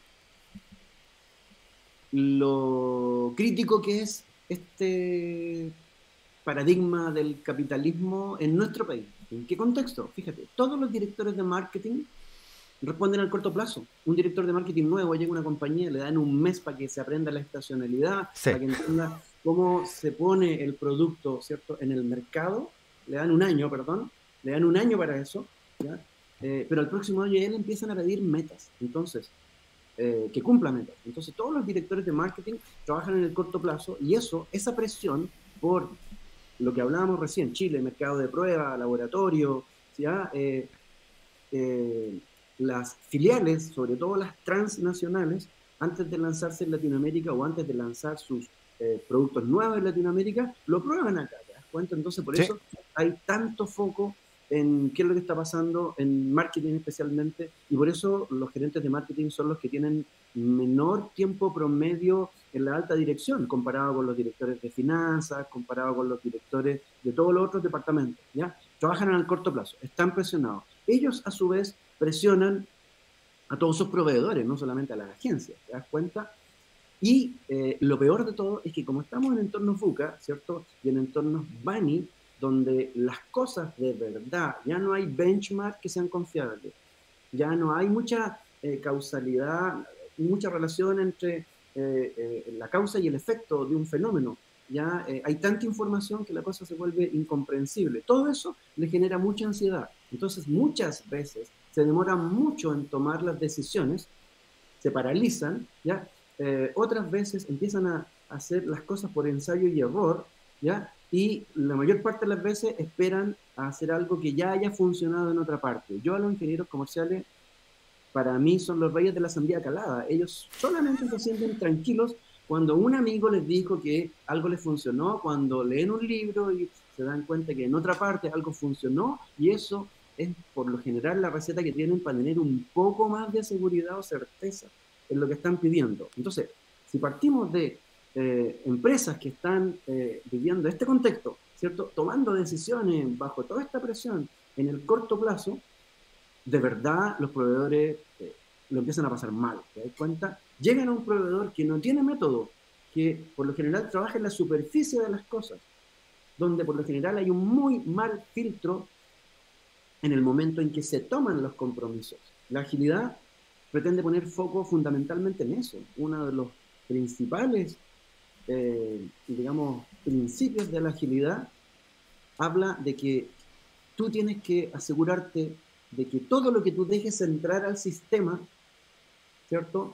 lo crítico que es este paradigma del capitalismo en nuestro país. ¿En qué contexto? Fíjate, todos los directores de marketing responden al corto plazo. Un director de marketing nuevo llega a una compañía, le dan un mes para que se aprenda la estacionalidad, Sí. para que entienda cómo se pone el producto, ¿cierto?, en el mercado. Le dan un año para eso, ¿ya? Pero al próximo año ya le empiezan a pedir metas. Entonces, que cumpla metas. Entonces, todos los directores de marketing trabajan en el corto plazo y esa presión por lo que hablábamos recién, Chile, mercado de prueba, laboratorio, ¿ya? Las filiales, sobre todo las transnacionales, antes de lanzarse en Latinoamérica o antes de lanzar sus productos nuevos en Latinoamérica, lo prueban acá, ¿te das cuenta? Entonces, por eso hay tanto foco en qué es lo que está pasando en marketing especialmente, y por eso los gerentes de marketing son los que tienen menor tiempo promedio en la alta dirección, comparado con los directores de finanzas, comparado con los directores de todos los otros departamentos, ¿ya? Trabajan al corto plazo, están presionados. Ellos, a su vez, presionan a todos sus proveedores, no solamente a las agencias, ¿te das cuenta? Y lo peor de todo es que como estamos en entornos VUCA, ¿cierto? Y en entornos BANI, donde las cosas de verdad, ya no hay benchmark que sean confiables, ya no hay mucha causalidad, mucha relación entre la causa y el efecto de un fenómeno. ya hay tanta información que la cosa se vuelve incomprensible. Todo eso le genera mucha ansiedad. Entonces, muchas veces se demoran mucho en tomar las decisiones, se paralizan, ¿ya? Otras veces empiezan a hacer las cosas por ensayo y error, ¿ya? Y la mayor parte de las veces esperan a hacer algo que ya haya funcionado en otra parte. Yo a los ingenieros comerciales, para mí son los reyes de la sandía calada. Ellos solamente se sienten tranquilos cuando un amigo les dijo que algo les funcionó, cuando leen un libro y se dan cuenta que en otra parte algo funcionó, y eso es por lo general la receta que tienen para tener un poco más de seguridad o certeza en lo que están pidiendo. Entonces, si partimos de empresas que están viviendo este contexto, ¿cierto? Tomando decisiones bajo toda esta presión en el corto plazo, de verdad los proveedores lo empiezan a pasar mal. ¿Te das cuenta? Llegan a un proveedor que no tiene método, que por lo general trabaja en la superficie de las cosas, donde por lo general hay un muy mal filtro en el momento en que se toman los compromisos. La agilidad pretende poner foco fundamentalmente en eso. Uno de los principales, digamos, principios de la agilidad habla de que tú tienes que asegurarte de que todo lo que tú dejes entrar al sistema, ¿cierto?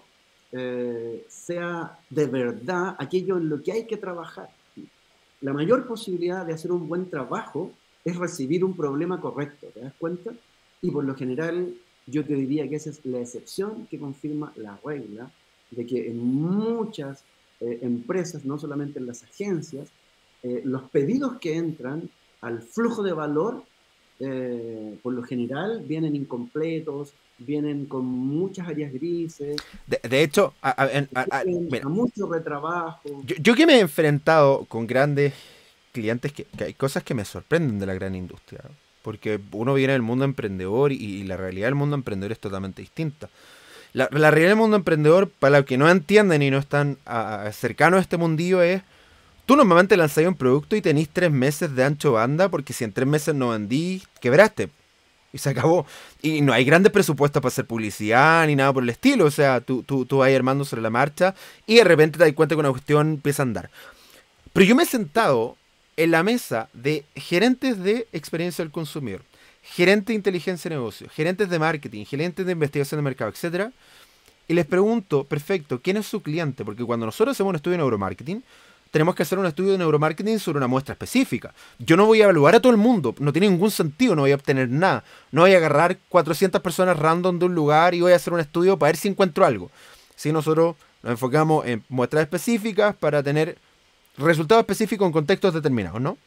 Sea de verdad aquello en lo que hay que trabajar. La mayor posibilidad de hacer un buen trabajo es recibir un problema correcto, ¿te das cuenta? Y por lo general, yo te diría que esa es la excepción que confirma la regla, de que en muchas empresas, no solamente en las agencias, los pedidos que entran al flujo de valor, por lo general, vienen incompletos, vienen con muchas áreas grises. De hecho, mira, mucho retrabajo. Yo que me he enfrentado con grandes clientes que hay cosas que me sorprenden de la gran industria, ¿no? Porque uno viene del mundo emprendedor y la realidad del mundo emprendedor es totalmente distinta. La realidad del mundo emprendedor, para los que no entienden y no están cercanos a este mundillo, es: tú normalmente lanzáis un producto y tenéis 3 meses de ancho banda, porque si en 3 meses no vendí, quebraste. Y se acabó. Y no hay grandes presupuestos para hacer publicidad ni nada por el estilo. O sea, tú vas armando sobre la marcha y de repente te das cuenta que una cuestión empieza a andar. Pero yo me he sentado en la mesa de gerentes de experiencia del consumidor, gerentes de inteligencia de negocio, gerentes de marketing, gerentes de investigación de mercado, etcétera, y les pregunto: perfecto, ¿quién es su cliente? Porque cuando nosotros hacemos un estudio de neuromarketing, tenemos que hacer un estudio de neuromarketing sobre una muestra específica. Yo no voy a evaluar a todo el mundo, no tiene ningún sentido, no voy a obtener nada. No voy a agarrar 400 personas random de un lugar y voy a hacer un estudio para ver si encuentro algo. Si nosotros nos enfocamos en muestras específicas para tener resultados específicos en contextos determinados, ¿no?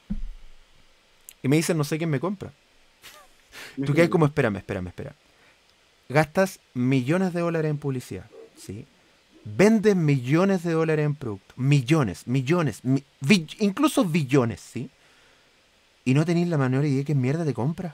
Y me dicen: no sé quién me compra. Tú quedas como: espérame. Gastas millones de dólares en publicidad, ¿sí? Vendes millones de dólares en productos. Millones, incluso billones, ¿sí? Y no tenéis la menor idea de qué mierda te compra.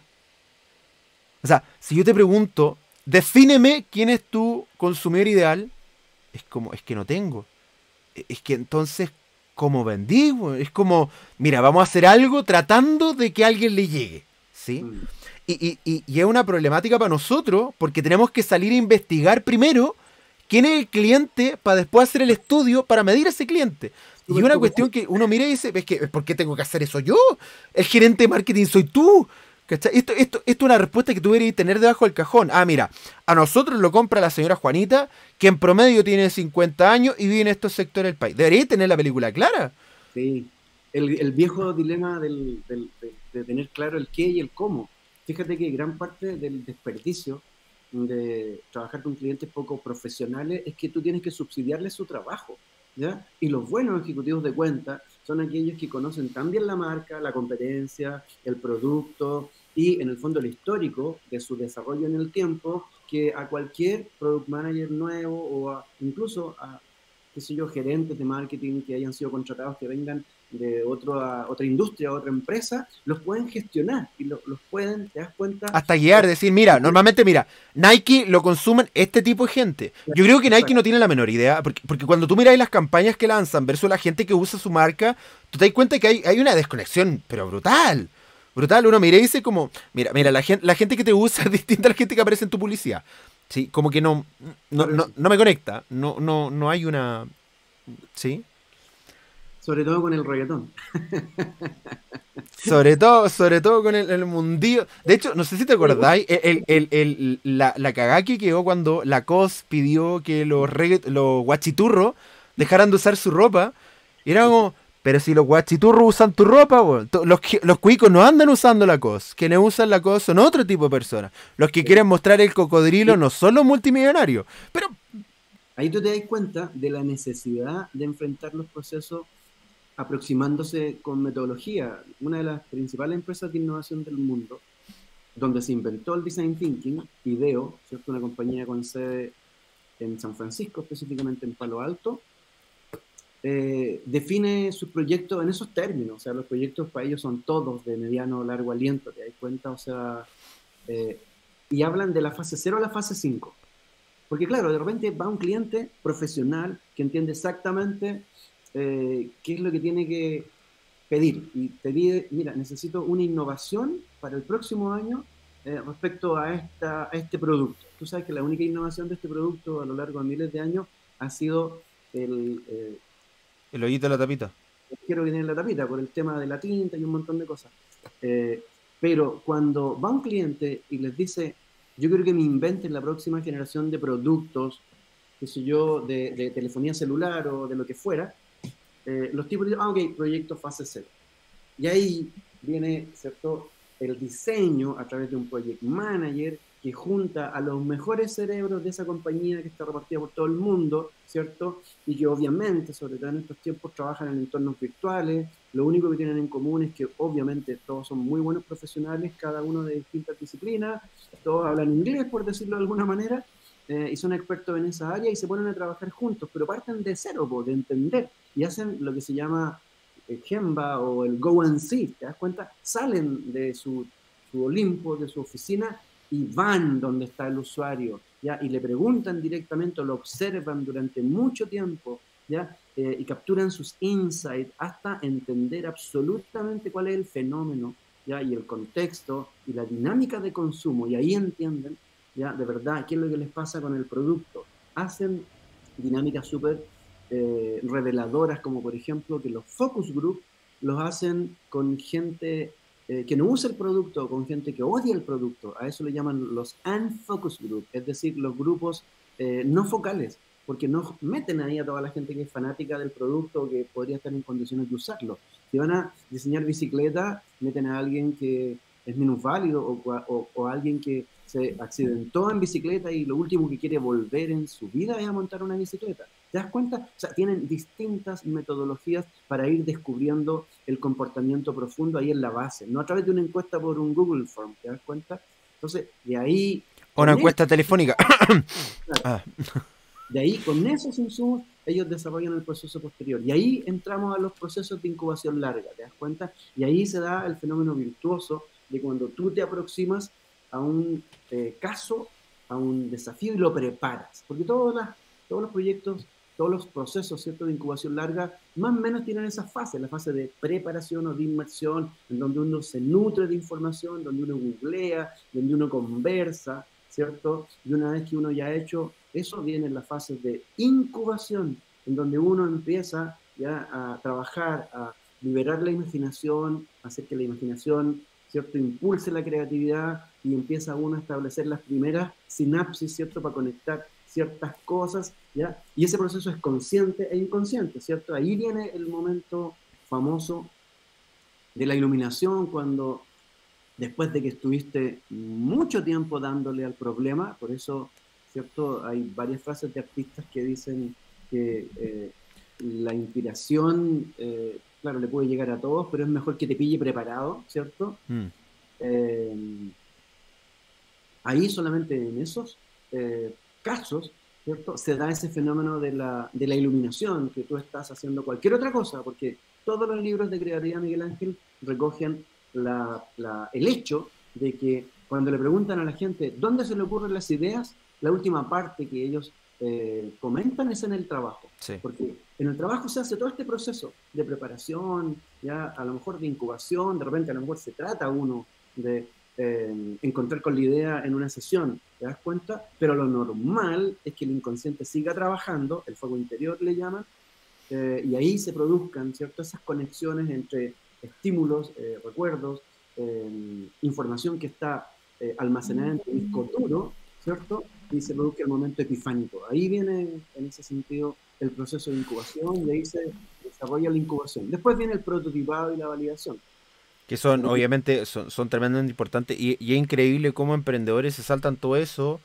O sea, si yo te pregunto, defíneme quién es tu consumidor ideal, es que no tengo. Es que entonces, ¿cómo vendí? Es como, mira, vamos a hacer algo tratando de que a alguien le llegue, ¿sí? Y es una problemática para nosotros, porque tenemos que salir a investigar primero quién es el cliente para después hacer el estudio para medir a ese cliente. Y una cuestión que uno mira y dice: ¿por qué tengo que hacer eso yo? El gerente de marketing soy tú. ¿Cachai? Esto es una respuesta que tú deberías tener debajo del cajón. Ah, mira, a nosotros lo compra la señora Juanita, que en promedio tiene 50 años y vive en estos sectores del país. Deberías tener la película clara. Sí, el viejo dilema de tener claro el qué y el cómo. Fíjate que gran parte del desperdicio de trabajar con clientes poco profesionales es que tú tienes que subsidiarles su trabajo, ¿ya? Y los buenos ejecutivos de cuenta son aquellos que conocen tan bien la marca, la competencia, el producto y en el fondo el histórico de su desarrollo en el tiempo, que a cualquier product manager nuevo o incluso a, qué sé yo, gerentes de marketing que hayan sido contratados, que vengan de otra industria, otra empresa, los pueden gestionar y los pueden, ¿te das cuenta? Hasta guiar, decir: mira, normalmente, Nike lo consumen este tipo de gente. Yo creo que Nike no tiene la menor idea, porque cuando tú miras las campañas que lanzan versus la gente que usa su marca, tú te das cuenta que hay una desconexión, pero brutal. Uno mira y dice como: mira, la gente que te usa es distinta a la gente que aparece en tu publicidad. Sí, como que no me conecta, no hay una... ¿Sí? Sobre todo con el reggaetón. Sobre todo con el mundillo. De hecho, no sé si te acordáis, la cagá que quedó cuando la COS pidió que los guachiturros dejaran de usar su ropa. Y era como, pero si los guachiturros usan tu ropa, weón. Los cuicos no andan usando la COS. Quienes usan la COS son otro tipo de personas. Los que quieren mostrar el cocodrilo no son los multimillonarios. Pero ahí tú te das cuenta de la necesidad de enfrentar los procesos aproximándose con metodología. Una de las principales empresas de innovación del mundo, donde se inventó el Design Thinking, IDEO, ¿cierto? Una compañía con sede en San Francisco, específicamente en Palo Alto, define sus proyectos en esos términos. O sea, los proyectos para ellos son todos de mediano o largo aliento, ¿te das cuenta? O sea, y hablan de la fase 0 a la fase 5. Porque claro, de repente va un cliente profesional que entiende exactamente qué es lo que tiene que pedir. Y te pide, mira, necesito una innovación para el próximo año respecto a este producto. Tú sabes que la única innovación de este producto a lo largo de miles de años ha sido el hoyito de la tapita. Quiero que tiene la tapita por el tema de la tinta y un montón de cosas. Pero cuando va un cliente y les dice, yo quiero que me inventen la próxima generación de productos, qué sé yo, de telefonía celular o de lo que fuera, los tipos dicen, ok, proyecto fase 0. Y ahí viene, ¿cierto?, el diseño a través de un project manager que junta a los mejores cerebros de esa compañía que está repartida por todo el mundo, ¿cierto? Y que obviamente, sobre todo en estos tiempos, trabajan en entornos virtuales. Lo único que tienen en común es que obviamente todos son muy buenos profesionales, cada uno de distintas disciplinas, todos hablan inglés, por decirlo de alguna manera, y son expertos en esa área y se ponen a trabajar juntos, pero parten de cero, de entender, y hacen lo que se llama el Gemba o el Go and See, ¿te das cuenta? Salen de su Olimpo, de su oficina, y van donde está el usuario, ¿ya? Y le preguntan directamente o lo observan durante mucho tiempo, ¿ya? Y capturan sus insights hasta entender absolutamente cuál es el fenómeno, ¿ya? Y el contexto y la dinámica de consumo, y ahí entienden, ¿ya? De verdad qué es lo que les pasa con el producto. Hacen dinámicas súper reveladoras, como por ejemplo que los focus group los hacen con gente que no usa el producto, con gente que odia el producto. A eso le llaman los unfocus group, es decir, los grupos no focales, porque no meten ahí a toda la gente que es fanática del producto o que podría estar en condiciones de usarlo. Si van a diseñar bicicleta, meten a alguien que es minusválido o a alguien que se accidentó en bicicleta y lo último que quiere volver en su vida es a montar una bicicleta. ¿Te das cuenta? O sea, tienen distintas metodologías para ir descubriendo el comportamiento profundo ahí en la base, no a través de una encuesta por un Google Form, ¿te das cuenta? Entonces, de ahí... O una encuesta telefónica. Claro, de ahí, con esos insumos, ellos desarrollan el proceso posterior. Y ahí entramos a los procesos de incubación larga, ¿te das cuenta? Y ahí se da el fenómeno virtuoso de cuando tú te aproximas a un caso, a un desafío y lo preparas. Porque todos los proyectos, todos los procesos, ¿cierto?, de incubación larga, más o menos tienen esa fase, la fase de preparación o de inmersión, en donde uno se nutre de información, donde uno googlea, donde uno conversa, ¿cierto? Y una vez que uno ya ha hecho eso, viene la fase de incubación, en donde uno empieza ya a trabajar, a liberar la imaginación, hacer que la imaginación, ¿cierto?, impulse la creatividad y empieza uno a establecer las primeras sinapsis, ¿cierto?, para conectar ciertas cosas, ¿ya? Y ese proceso es consciente e inconsciente, ¿cierto? Ahí viene el momento famoso de la iluminación, cuando después de que estuviste mucho tiempo dándole al problema, por eso, ¿cierto?, hay varias frases de artistas que dicen que la inspiración, claro, le puede llegar a todos, pero es mejor que te pille preparado, ¿cierto? Ahí solamente en esos casos, ¿cierto?, se da ese fenómeno de la iluminación, que tú estás haciendo cualquier otra cosa, porque todos los libros de creatividad, Miguel Ángel, recogen el hecho de que cuando le preguntan a la gente dónde se le ocurren las ideas, la última parte que ellos comentan es en el trabajo. Sí. Porque en el trabajo se hace todo este proceso de preparación, ya a lo mejor de incubación, de repente a lo mejor se trata uno de encontrar con la idea en una sesión, ¿te das cuenta? Pero lo normal es que el inconsciente siga trabajando, el fuego interior le llaman, y ahí se produzcan, ¿cierto?, esas conexiones entre estímulos, recuerdos, información que está almacenada en tu disco duro, ¿cierto? Y se produce el momento epifánico. Ahí viene, en ese sentido, el proceso de incubación, y ahí se desarrolla la incubación. Después viene el prototipado y la validación. Que son, obviamente, son tremendamente importantes, y es increíble cómo emprendedores se saltan todo eso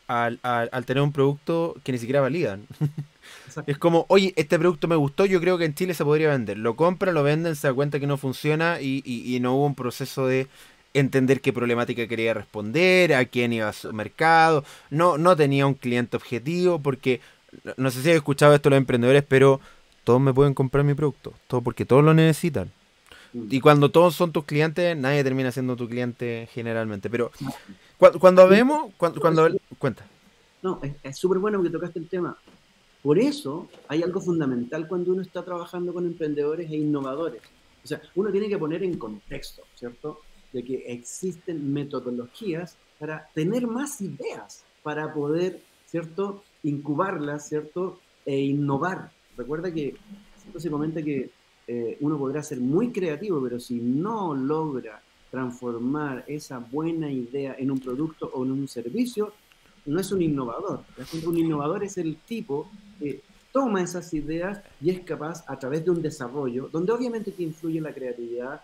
al tener un producto que ni siquiera validan. Es como, oye, este producto me gustó, yo creo que en Chile se podría vender. Lo compra, lo venden, se da cuenta que no funciona, y no hubo un proceso de entender qué problemática quería responder, a quién iba a su mercado. No tenía un cliente objetivo, porque no sé si has escuchado esto los emprendedores, pero todos me pueden comprar mi producto, todo porque todos lo necesitan. Y cuando todos son tus clientes, nadie termina siendo tu cliente generalmente. Pero cuando vemos, cuenta. No, es súper bueno que tocaste el tema. Por eso hay algo fundamental cuando uno está trabajando con emprendedores e innovadores. O sea, uno tiene que poner en contexto, ¿cierto?, de que existen metodologías para tener más ideas, para poder, ¿cierto?, incubarlas, ¿cierto?, e innovar. Recuerda que siempre se comenta que uno podrá ser muy creativo, pero si no logra transformar esa buena idea en un producto o en un servicio, no es un innovador. Un innovador es el tipo que toma esas ideas y es capaz, a través de un desarrollo, donde obviamente que influye la creatividad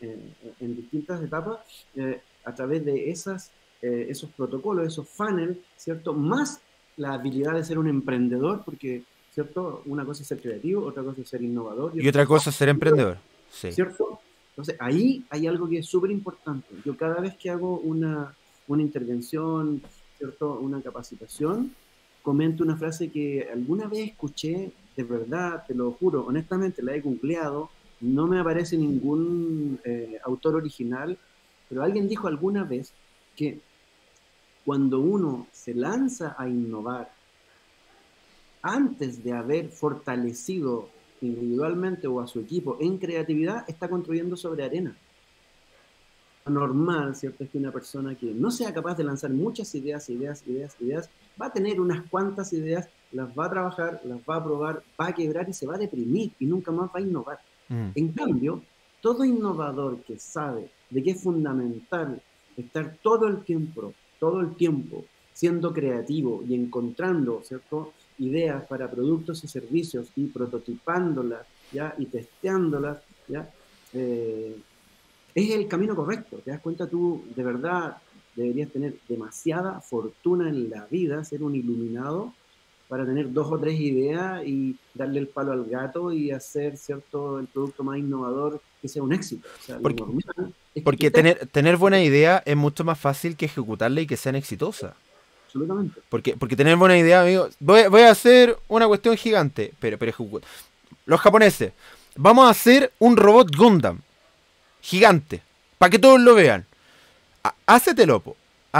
en distintas etapas, a través de esos protocolos, esos funnels, ¿cierto?, más la habilidad de ser un emprendedor, porque, ¿cierto?, una cosa es ser creativo, otra cosa es ser innovador. Y otra cosa es ser emprendedor. Sí. ¿Cierto? Entonces, ahí hay algo que es súper importante. Yo cada vez que hago una intervención, ¿cierto?, una capacitación, comento una frase que alguna vez escuché, de verdad, te lo juro, honestamente la he googleado, no me aparece ningún autor original, pero alguien dijo alguna vez que cuando uno se lanza a innovar, antes de haber fortalecido individualmente o a su equipo en creatividad, está construyendo sobre arena. Lo normal, ¿cierto?, es que una persona que no sea capaz de lanzar muchas ideas, va a tener unas cuantas ideas, las va a trabajar, las va a probar, va a quebrar y se va a deprimir y nunca más va a innovar. En cambio, todo innovador que sabe de que es fundamental estar todo el tiempo siendo creativo y encontrando, ¿cierto?, ideas para productos y servicios y prototipándolas, ¿ya?, y testeándolas, ¿ya?, es el camino correcto. Te das cuenta, tú de verdad deberías tener demasiada fortuna en la vida, ser un iluminado, para tener 2 o 3 ideas y darle el palo al gato y hacer, ¿cierto?, el producto más innovador que sea un éxito. O sea, porque tener buena idea es mucho más fácil que ejecutarla y que sean exitosas. Absolutamente. Porque tener buena idea, amigo, voy a hacer una cuestión gigante, pero los japoneses, vamos a hacer un robot Gundam gigante, para que todos lo vean. Hácetelo, po.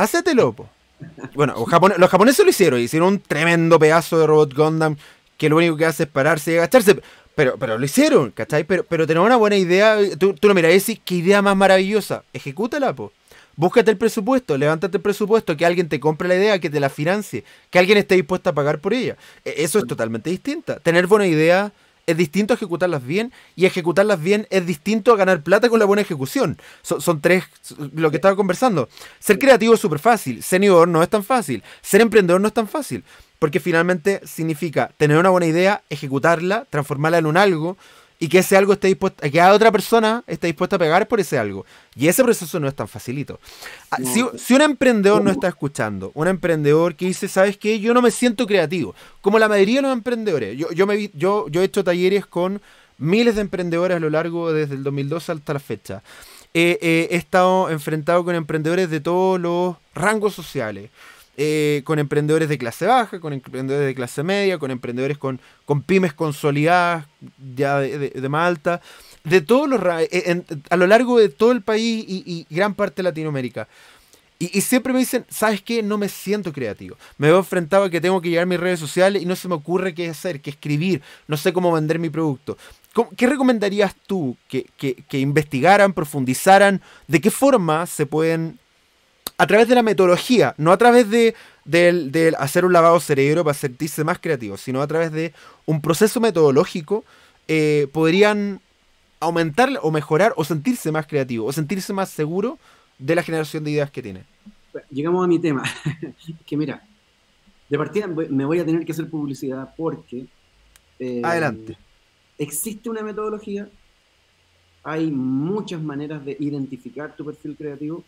Bueno, los japoneses lo hicieron un tremendo pedazo de robot Gundam que lo único que hace es pararse y agacharse. Pero lo hicieron, ¿cachai? Pero tenemos una buena idea. Tú lo miras y decís, qué idea más maravillosa. Ejecútala, po. Búscate el presupuesto, levántate el presupuesto, que alguien te compre la idea, que te la financie, que alguien esté dispuesto a pagar por ella. Eso es totalmente distinto. Tener buena idea es distinto a ejecutarlas bien, y ejecutarlas bien es distinto a ganar plata con la buena ejecución. Son tres, lo que estaba conversando. Ser creativo es súper fácil, ser innovador no es tan fácil, ser emprendedor no es tan fácil, porque finalmente significa tener una buena idea, ejecutarla, transformarla en un algo, y que ese algo esté dispuesto, que cada otra persona esté dispuesta a pagar por ese algo. Y ese proceso no es tan facilito. Si un emprendedor no está escuchando, un emprendedor que dice, ¿sabes qué? Yo no me siento creativo. Como la mayoría de los emprendedores. Yo he hecho talleres con miles de emprendedores a lo largo desde el 2012 hasta la fecha. He estado enfrentado con emprendedores de todos los rangos sociales. Con emprendedores de clase baja, con emprendedores de clase media, con emprendedores con pymes consolidadas ya de más alta, de todos los a lo largo de todo el país y gran parte de Latinoamérica. Y siempre me dicen, ¿sabes qué? No me siento creativo. Me veo enfrentado a que tengo que llevar mis redes sociales y no se me ocurre qué hacer, qué escribir, no sé cómo vender mi producto. ¿Qué recomendarías tú que investigaran, profundizaran, de qué forma se pueden, a través de la metodología, no a través de del hacer un lavado cerebro para sentirse más creativos, sino a través de un proceso metodológico, podrían aumentar o mejorar o sentirse más creativo o sentirse más seguro de la generación de ideas que tiene. Llegamos a mi tema, que mira, de partida me voy a tener que hacer publicidad porque Adelante. existe una metodología, hay muchas maneras de identificar tu perfil creativo.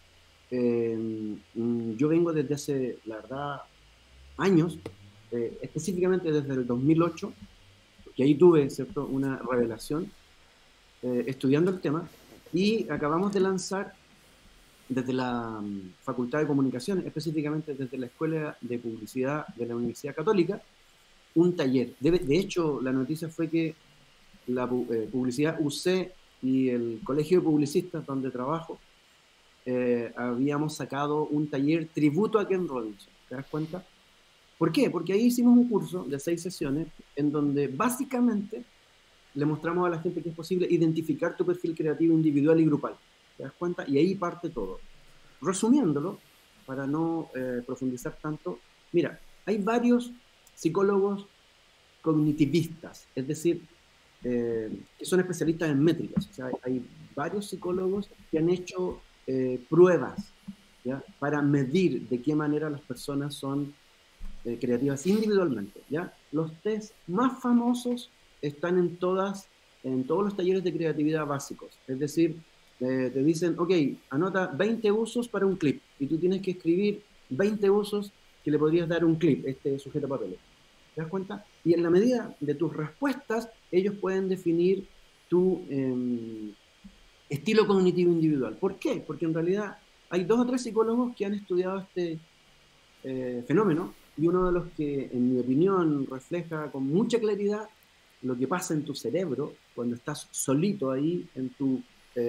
Yo vengo desde hace, la verdad, años, específicamente desde el 2008, que ahí tuve, ¿cierto?, una revelación estudiando el tema, y acabamos de lanzar desde la Facultad de Comunicación, específicamente desde la Escuela de Publicidad de la Universidad Católica, un taller. De hecho, la noticia fue que la Publicidad UC y el Colegio de Publicistas, donde trabajo, habíamos sacado un taller tributo a Ken Robinson. ¿Te das cuenta? ¿Por qué? Porque ahí hicimos un curso de 6 sesiones en donde básicamente le mostramos a la gente que es posible identificar tu perfil creativo individual y grupal. ¿Te das cuenta? Y ahí parte todo. Resumiéndolo, para no profundizar tanto, mira, hay varios psicólogos cognitivistas, es decir, que son especialistas en métricas. O sea, hay varios psicólogos que han hecho pruebas, ¿ya?, para medir de qué manera las personas son creativas individualmente, ¿ya? Los test más famosos están en todos los talleres de creatividad básicos. Es decir, te dicen, ok, anota 20 usos para un clip, y tú tienes que escribir 20 usos que le podrías dar a un clip, este sujeto papel. ¿Te das cuenta? Y en la medida de tus respuestas, ellos pueden definir tu estilo cognitivo individual. ¿Por qué? Porque en realidad hay 2 o 3 psicólogos que han estudiado este fenómeno, y uno de los que, en mi opinión, refleja con mucha claridad lo que pasa en tu cerebro cuando estás solito ahí en tu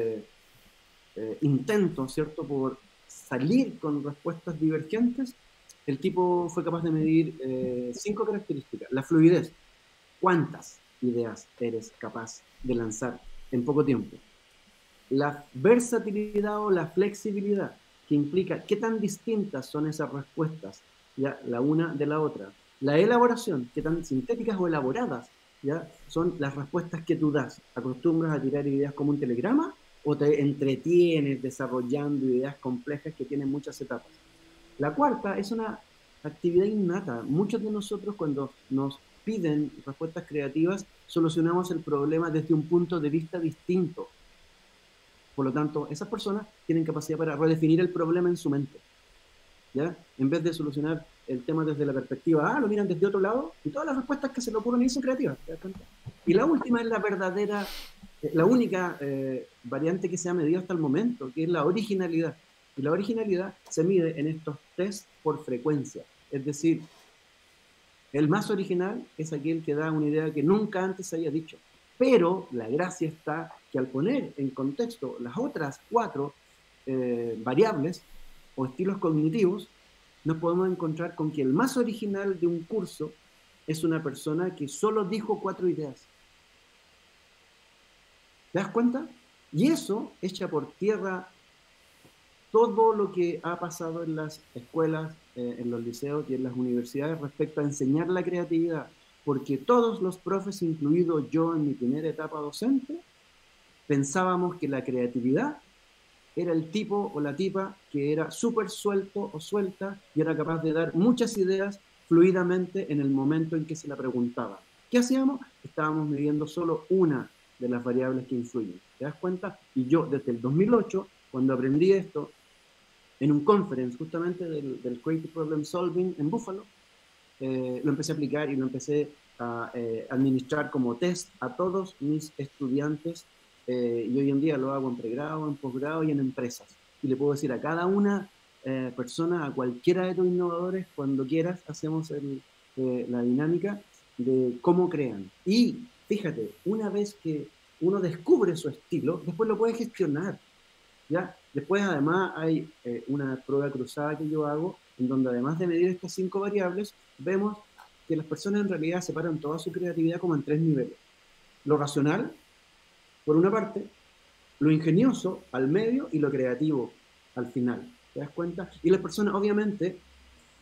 intento, ¿cierto?, por salir con respuestas divergentes. El tipo fue capaz de medir 5 características. La fluidez. ¿Cuántas ideas eres capaz de lanzar en poco tiempo? La versatilidad o la flexibilidad, que implica qué tan distintas son esas respuestas, ya, la una de la otra. La elaboración, qué tan sintéticas o elaboradas, ya, son las respuestas que tú das. ¿Acostumbras a tirar ideas como un telegrama o te entretienes desarrollando ideas complejas que tienen muchas etapas? La cuarta es una actividad innata. Muchos de nosotros, cuando nos piden respuestas creativas, solucionamos el problema desde un punto de vista distinto. Por lo tanto, esas personas tienen capacidad para redefinir el problema en su mente, ¿ya? En vez de solucionar el tema desde la perspectiva, lo miran desde otro lado, y todas las respuestas que se le ocurren ahí son creativas. ¿Te das cuenta? Y la última es la verdadera, la única variante que se ha medido hasta el momento, que es la originalidad. Y la originalidad se mide en estos test por frecuencia. Es decir, el más original es aquel que da una idea que nunca antes se haya dicho. Pero la gracia está que al poner en contexto las otras 4 variables o estilos cognitivos, nos podemos encontrar con que el más original de un curso es una persona que solo dijo 4 ideas. ¿Te das cuenta? Y eso echa por tierra todo lo que ha pasado en las escuelas, en los liceos y en las universidades respecto a enseñar la creatividad. Porque todos los profes, incluido yo en mi primera etapa docente, pensábamos que la creatividad era el tipo o la tipa que era súper suelto o suelta y era capaz de dar muchas ideas fluidamente en el momento en que se la preguntaba. ¿Qué hacíamos? Estábamos midiendo solo una de las variables que influyen. ¿Te das cuenta? Y yo, desde el 2008, cuando aprendí esto, en un conference justamente del Creative Problem Solving en Buffalo, lo empecé a aplicar y lo empecé a administrar como test a todos mis estudiantes, y hoy en día lo hago en pregrado, en posgrado y en empresas. Y le puedo decir a cada una persona, a cualquiera de tus innovadores, cuando quieras, hacemos la dinámica de cómo crean. Y fíjate, una vez que uno descubre su estilo, después lo puede gestionar, ¿ya? Después además hay una prueba cruzada que yo hago, en donde además de medir estas 5 variables, vemos que las personas en realidad separan toda su creatividad como en 3 niveles. Lo racional, por una parte, lo ingenioso al medio y lo creativo al final. ¿Te das cuenta? Y las personas obviamente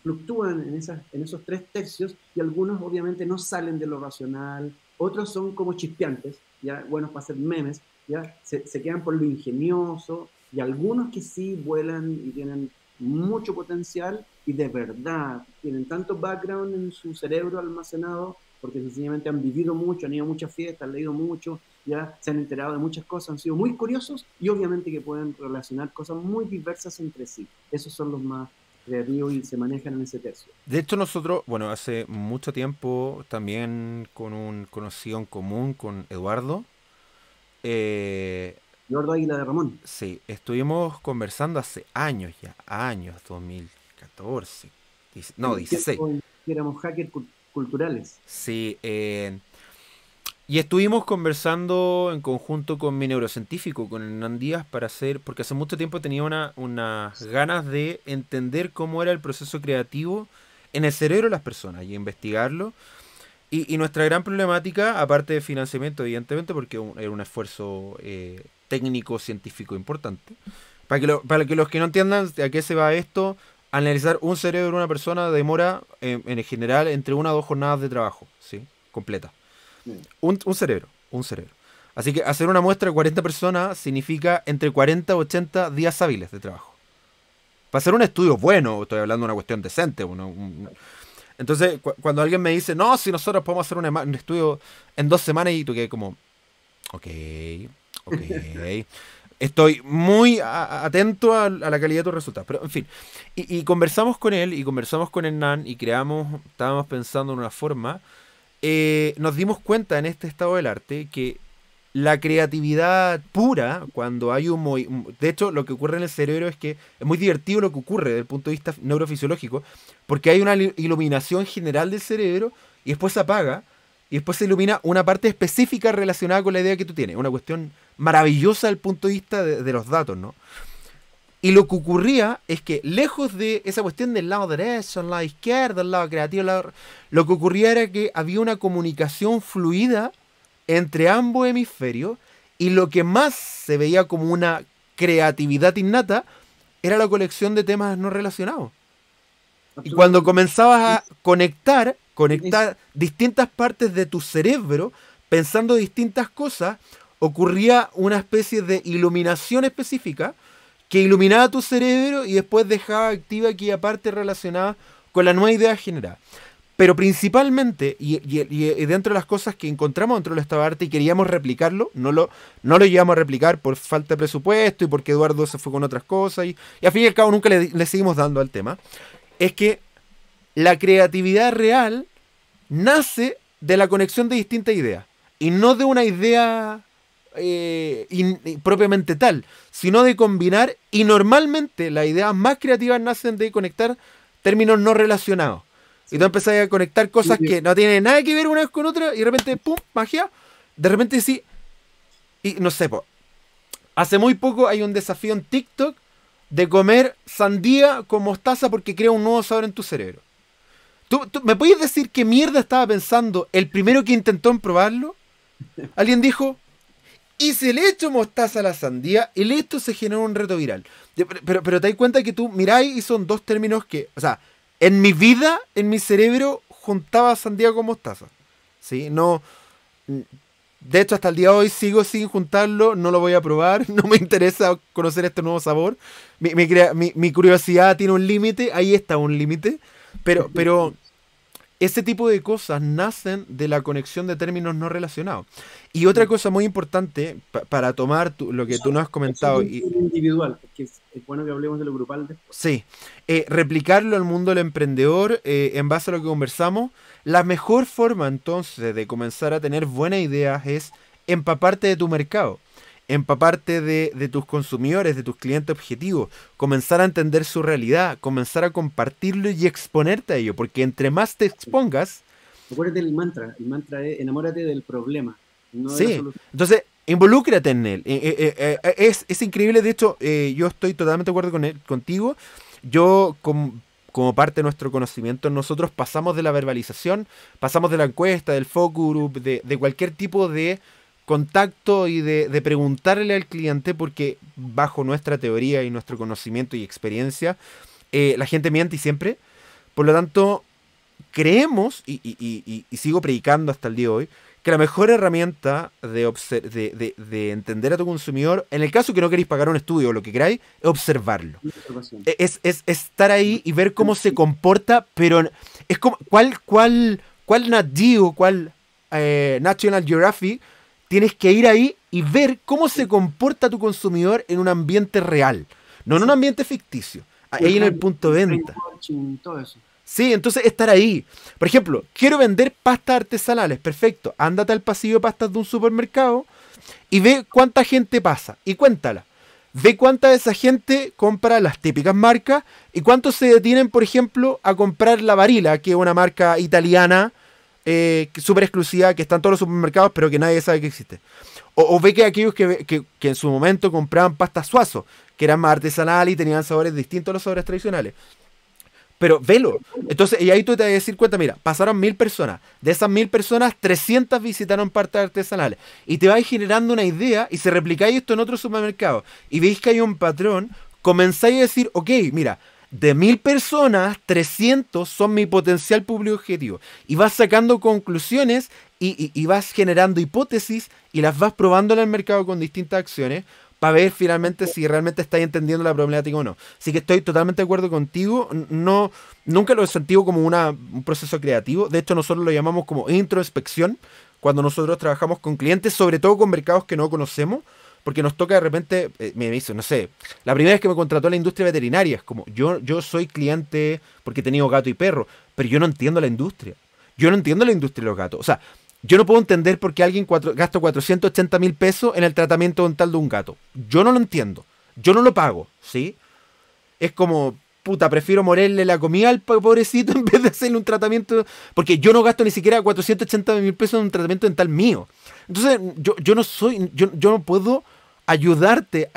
fluctúan en esos 3 tercios, y algunos obviamente no salen de lo racional, otros son como chispeantes, ya buenos para hacer memes, ya se quedan por lo ingenioso, y algunos que sí vuelan y tienen mucho potencial y de verdad tienen tanto background en su cerebro almacenado, porque sencillamente han vivido mucho, han ido a muchas fiestas, han leído mucho, ya se han enterado de muchas cosas, han sido muy curiosos y obviamente que pueden relacionar cosas muy diversas entre sí. Esos son los más creativos y se manejan en ese tercio. De hecho, nosotros, bueno, hace mucho tiempo, también con un conocido en común, con Eduardo, eh, Eduardo Águila de Ramón. sí, estuvimos conversando hace años ya, años, 2014, no, En el 16. tiempo en que éramos hackers culturales. Sí, y estuvimos conversando en conjunto con mi neurocientífico, con Hernán Díaz, para hacer, porque hace mucho tiempo tenía unas ganas de entender cómo era el proceso creativo en el cerebro de las personas y investigarlo. Y nuestra gran problemática, aparte de financiamiento, evidentemente, porque era un esfuerzo técnico, científico importante, para que los que no entiendan a qué se va esto, analizar un cerebro de una persona demora, en general, entre 1 a 2 jornadas de trabajo, ¿sí? Completa. Un cerebro, un cerebro. Así que hacer una muestra de 40 personas significa entre 40 y 80 días hábiles de trabajo. Para hacer un estudio bueno, estoy hablando de una cuestión decente. Entonces, cuando alguien me dice, no, si nosotros podemos hacer un estudio en 2 semanas, y tú quedas como, ok. Estoy muy atento a la calidad de tus resultados. Pero, en fin, y conversamos con él, y conversamos con Hernán, y estábamos pensando en una forma. Nos dimos cuenta en este estado del arte que la creatividad pura, cuando hay de hecho, lo que ocurre en el cerebro es que es muy divertido lo que ocurre desde el punto de vista neurofisiológico, porque hay una iluminación general del cerebro y después se apaga y después se ilumina una parte específica relacionada con la idea que tú tienes. Una cuestión maravillosa desde el punto de vista de los datos, ¿no? Y lo que ocurría es que, lejos de esa cuestión del lado derecho, el lado izquierdo, el lado creativo, lo que ocurría era que había una comunicación fluida entre ambos hemisferios, y lo que más se veía como una creatividad innata era la colección de temas no relacionados. Y cuando comenzabas a conectar distintas partes de tu cerebro, pensando distintas cosas, ocurría una especie de iluminación específica que iluminaba tu cerebro y después dejaba activa aquella parte relacionada con la nueva idea generada. Pero principalmente, y dentro de las cosas que encontramos dentro del estado de arte y queríamos replicarlo, no lo llevamos a replicar por falta de presupuesto y porque Eduardo se fue con otras cosas, y al fin y al cabo nunca le seguimos dando al tema, es que la creatividad real nace de la conexión de distintas ideas, y no de una idea propiamente tal, sino de combinar, y normalmente las ideas más creativas nacen de conectar términos no relacionados. Sí. Y tú empezás a conectar cosas que no tienen nada que ver una con otra, y de repente, ¡pum!, magia. De repente sí. Y no sé, hace muy poco hay un desafío en TikTok de comer sandía con mostaza porque crea un nuevo sabor en tu cerebro. ¿Tú me puedes decir qué mierda estaba pensando el primero que intentó en probarlo? Alguien dijo, y si le echo mostaza a la sandía, y esto se generó un reto viral. Pero te das cuenta que tú miráis y son dos términos que, o sea, en mi vida, en mi cerebro, juntaba sandía con mostaza. ¿Sí? No. De hecho, hasta el día de hoy sigo sin juntarlo, no lo voy a probar, no me interesa conocer este nuevo sabor. Mi curiosidad tiene un límite, ahí está un límite, pero ese tipo de cosas nacen de la conexión de términos no relacionados. Y otra cosa muy importante, para tomar lo que tú nos has comentado. Es individual, porque es bueno que hablemos de lo grupal después. Sí, replicarlo al mundo del emprendedor, en base a lo que conversamos. La mejor forma entonces de comenzar a tener buenas ideas es empaparte de tu mercado, empaparte de tus consumidores, de tus clientes objetivos, comenzar a entender su realidad, comenzar a compartirlo y exponerte a ello, porque entre más te expongas... Acuérdate el mantra es enamórate del problema, no de sí, la solución. Entonces involúcrate en él. Es increíble, de hecho, yo estoy totalmente de acuerdo contigo. Yo, como parte de nuestro conocimiento, nosotros pasamos de la verbalización, pasamos de la encuesta, del focus group, de cualquier tipo de contacto y de preguntarle al cliente, porque bajo nuestra teoría y nuestro conocimiento y experiencia, la gente miente y siempre, Por lo tanto, creemos, y sigo predicando hasta el día de hoy, que la mejor herramienta de entender a tu consumidor, en el caso que no queréis pagar un estudio o lo que queráis, es observarlo. Es estar ahí y ver cómo se comporta, pero es como, ¿cuál Nat Geo, cuál National Geographic, tienes que ir ahí y ver cómo se comporta tu consumidor en un ambiente real, no en un ambiente ficticio, ahí en el punto de venta. Todo eso. Sí, entonces estar ahí. Por ejemplo, quiero vender pastas artesanales. Perfecto. Ándate al pasillo de pastas de un supermercado y ve cuánta gente pasa y cuéntala. Ve cuánta de esa gente compra las típicas marcas y cuántos se detienen, por ejemplo, a comprar la Barilla, que es una marca italiana súper exclusiva que está en todos los supermercados, pero que nadie sabe que existe. O ve que aquellos que en su momento compraban pastas Suazo, que eran más artesanales y tenían sabores distintos a los sabores tradicionales. Pero velo. Entonces, y ahí tú te vas a decir cuenta, mira, pasaron 1000 personas. De esas 1000 personas, 300 visitaron partes artesanales. Y te vais generando una idea y si replicáis esto en otros supermercados y veis que hay un patrón, comenzáis a decir, ok, mira, de 1000 personas, 300 son mi potencial público objetivo. Y vas sacando conclusiones y vas generando hipótesis y las vas probando en el mercado con distintas acciones para ver finalmente si realmente estáis entendiendo la problemática o no. Así que estoy totalmente de acuerdo contigo. No, nunca lo he sentido como un proceso creativo. De hecho, nosotros lo llamamos como introspección cuando nosotros trabajamos con clientes, sobre todo con mercados que no conocemos, porque nos toca de repente, me dice, no sé, la primera vez que me contrató la industria veterinaria, es como, yo soy cliente porque he tenido gato y perro, pero yo no entiendo la industria. Yo no entiendo la industria de los gatos. O sea, yo no puedo entender por qué alguien gasta 480.000 pesos en el tratamiento dental de un gato. Yo no lo entiendo. Yo no lo pago, ¿sí? Es como, puta, prefiero morirle la comida al pobrecito en vez de hacerle un tratamiento. Porque yo no gasto ni siquiera 480.000 pesos en un tratamiento dental mío. Entonces, yo no puedo ayudarte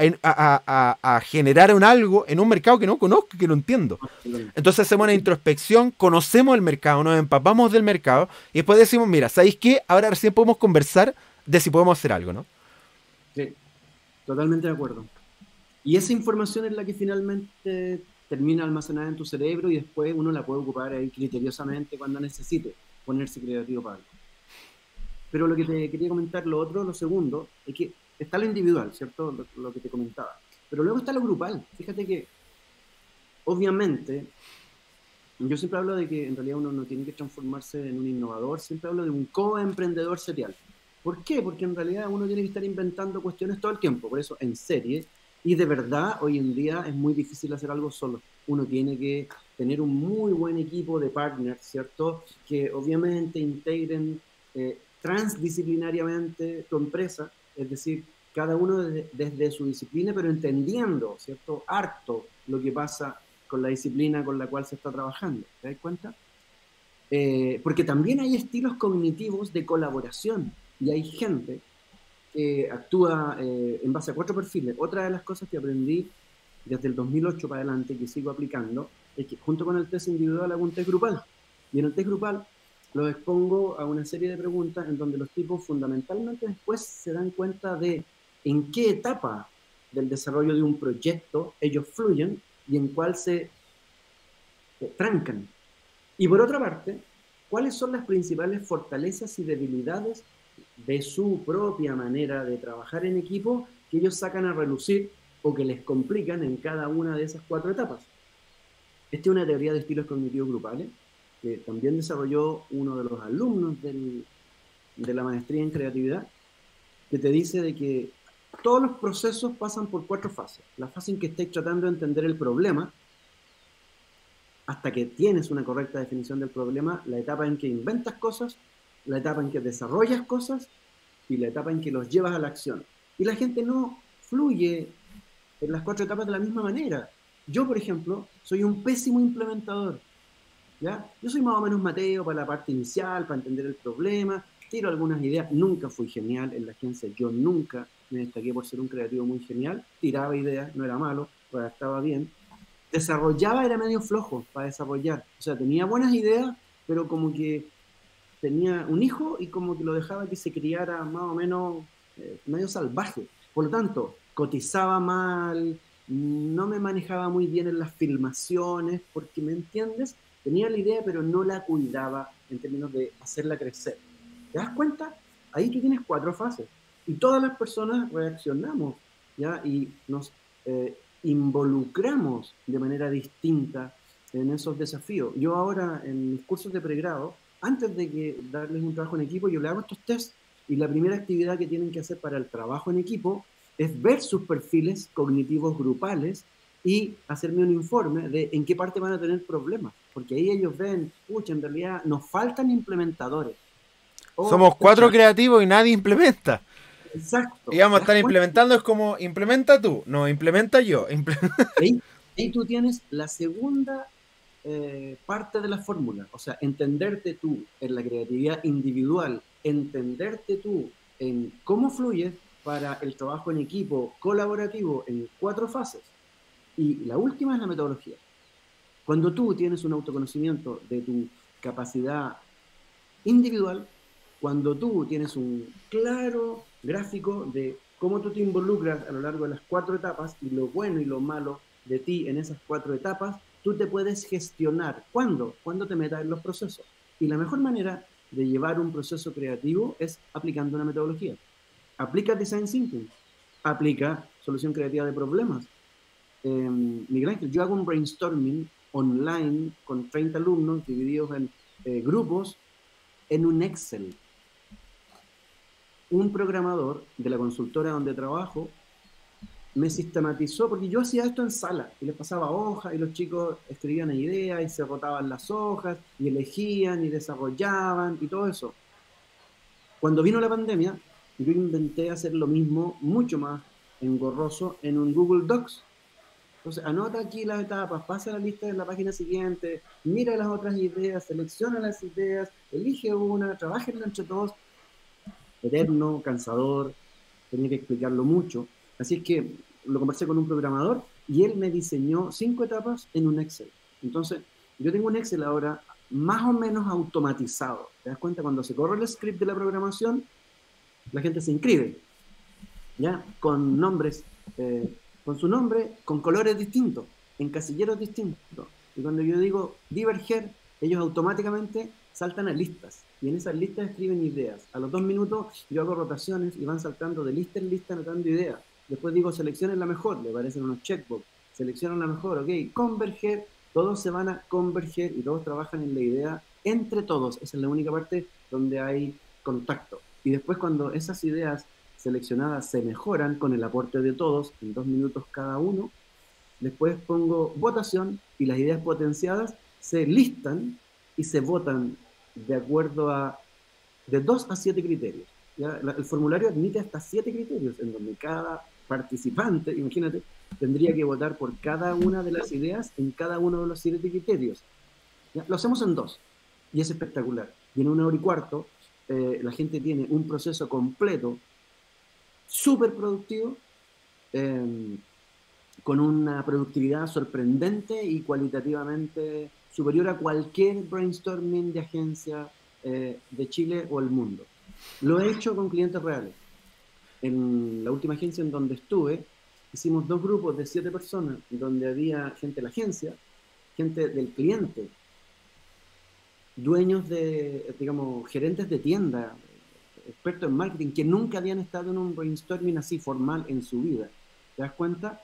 a generar algo en un mercado que no conozco, que no entiendo. Entonces hacemos una introspección, conocemos el mercado, nos empapamos del mercado y después decimos, mira, ¿sabéis qué? Ahora recién podemos conversar de si podemos hacer algo, ¿no? Sí, totalmente de acuerdo. Y esa información es la que finalmente termina almacenada en tu cerebro y después uno la puede ocupar ahí criteriosamente cuando necesite ponerse creativo para algo. Pero lo que te quería comentar, lo segundo, es que está lo individual, ¿cierto? Lo que te comentaba. Pero luego está lo grupal. Fíjate que, obviamente, yo siempre hablo de que en realidad uno no tiene que transformarse en un innovador, siempre hablo de un co-emprendedor serial. ¿Por qué? Porque en realidad uno tiene que estar inventando cuestiones todo el tiempo, por eso en serie. Y de verdad, hoy en día es muy difícil hacer algo solo. Uno tiene que tener un muy buen equipo de partners, ¿cierto? Que obviamente integren transdisciplinariamente tu empresa, es decir, cada uno desde su disciplina, pero entendiendo, ¿cierto? Harto lo que pasa con la disciplina con la cual se está trabajando. ¿Te das cuenta? Porque también hay estilos cognitivos de colaboración y hay gente que actúa en base a 4 perfiles. Otra de las cosas que aprendí desde el 2008 para adelante, que sigo aplicando, es que junto con el test individual hago un test grupal. Y en el test grupal los expongo a una serie de preguntas en donde los tipos fundamentalmente después se dan cuenta de en qué etapa del desarrollo de un proyecto ellos fluyen y en cuál se trancan. Y por otra parte, ¿cuáles son las principales fortalezas y debilidades de su propia manera de trabajar en equipo que ellos sacan a relucir o que les complican en cada una de esas 4 etapas? Esta es una teoría de estilos cognitivos grupales que también desarrolló uno de los alumnos de la maestría en creatividad, que te dice de que todos los procesos pasan por 4 fases. La fase en que estáis tratando de entender el problema, hasta que tienes una correcta definición del problema, la etapa en que inventas cosas, la etapa en que desarrollas cosas y la etapa en que los llevas a la acción. Y la gente no fluye en las 4 etapas de la misma manera. Yo, por ejemplo, soy un pésimo implementador. ¿Ya? Yo soy más o menos Mateo para la parte inicial, para entender el problema, tiro algunas ideas. Nunca fui genial en la agencia, yo nunca me destaqué por ser un creativo muy genial. Tiraba ideas, no era malo, redactaba bien. Desarrollaba, era medio flojo para desarrollar. O sea, tenía buenas ideas, pero como que tenía un hijo y como que lo dejaba que se criara más o menos medio salvaje. Por lo tanto, cotizaba mal, no me manejaba muy bien en las filmaciones, porque, ¿me entiendes? tenía la idea, pero no la cuidaba en términos de hacerla crecer. ¿Te das cuenta? Ahí tú tienes 4 fases. Y todas las personas reaccionamos, ¿ya? Y nos involucramos de manera distinta en esos desafíos. Yo ahora, en mis cursos de pregrado, antes de que darles un trabajo en equipo, yo le hago estos tests, y la primera actividad que tienen que hacer para el trabajo en equipo es ver sus perfiles cognitivos grupales y hacerme un informe de en qué parte van a tener problemas, porque ahí ellos ven, pucha, en realidad nos faltan implementadores. Somos 4 creativos y nadie implementa. Exacto. Y vamos a estar implementando, es como, implementa tú, no, implementa yo. Ahí tú tienes la segunda parte de la fórmula, o sea, entenderte tú en la creatividad individual, entenderte tú en cómo fluyes para el trabajo en equipo colaborativo en 4 fases. Y la última es la metodología. Cuando tú tienes un autoconocimiento de tu capacidad individual, cuando tú tienes un claro gráfico de cómo tú te involucras a lo largo de las 4 etapas y lo bueno y lo malo de ti en esas 4 etapas, tú te puedes gestionar. ¿Cuándo? Cuando te metas en los procesos. Y la mejor manera de llevar un proceso creativo es aplicando una metodología. Aplica Design Thinking, aplica solución creativa de problemas. Miguel Ángel, yo hago un brainstorming online con 30 alumnos divididos en grupos en un Excel. Un programador de la consultora donde trabajo me sistematizó, porque yo hacía esto en sala y les pasaba hojas y los chicos escribían ideas y se rotaban las hojas y elegían y desarrollaban y todo eso. Cuando vino la pandemia, yo intenté hacer lo mismo, mucho más engorroso, en un Google Docs. Entonces, anota aquí las etapas, pasa la lista en la página siguiente, mira las otras ideas, selecciona las ideas, elige una, trabajenla entre todos. Eterno, cansador, tenía que explicarlo mucho. Así es que lo conversé con un programador y él me diseñó 5 etapas en un Excel. Entonces, yo tengo un Excel ahora más o menos automatizado. ¿Te das cuenta? Cuando se corre el script de la programación, la gente se inscribe, ¿ya? Con nombres, con su nombre, con colores distintos, en casilleros distintos. Y cuando yo digo diverger, ellos automáticamente saltan a listas. Y en esas listas escriben ideas. A los 2 minutos yo hago rotaciones y van saltando de lista en lista anotando ideas. Después digo, seleccionen la mejor, le aparecen unos checkbox. Seleccionan la mejor, ok. Converger, todos se van a converger y todos trabajan en la idea entre todos. Esa es la única parte donde hay contacto. Y después cuando esas ideas seleccionadas se mejoran con el aporte de todos, en 2 minutos cada uno, después pongo votación y las ideas potenciadas se listan y se votan de acuerdo a de 2 a 7 criterios. ¿Ya? El formulario admite hasta 7 criterios, en donde cada participante, imagínate, tendría que votar por cada una de las ideas en cada uno de los 7 criterios. ¿Ya? Lo hacemos en 2 y es espectacular. Y en 1 hora y cuarto la gente tiene un proceso completo, súper productivo, con una productividad sorprendente y cualitativamente superior a cualquier brainstorming de agencia de Chile o el mundo. Lo he hecho con clientes reales. En la última agencia en donde estuve, hicimos 2 grupos de 7 personas, donde había gente de la agencia, gente del cliente, dueños de, digamos, gerentes de tienda, expertos en marketing, que nunca habían estado en un brainstorming así formal en su vida. ¿Te das cuenta?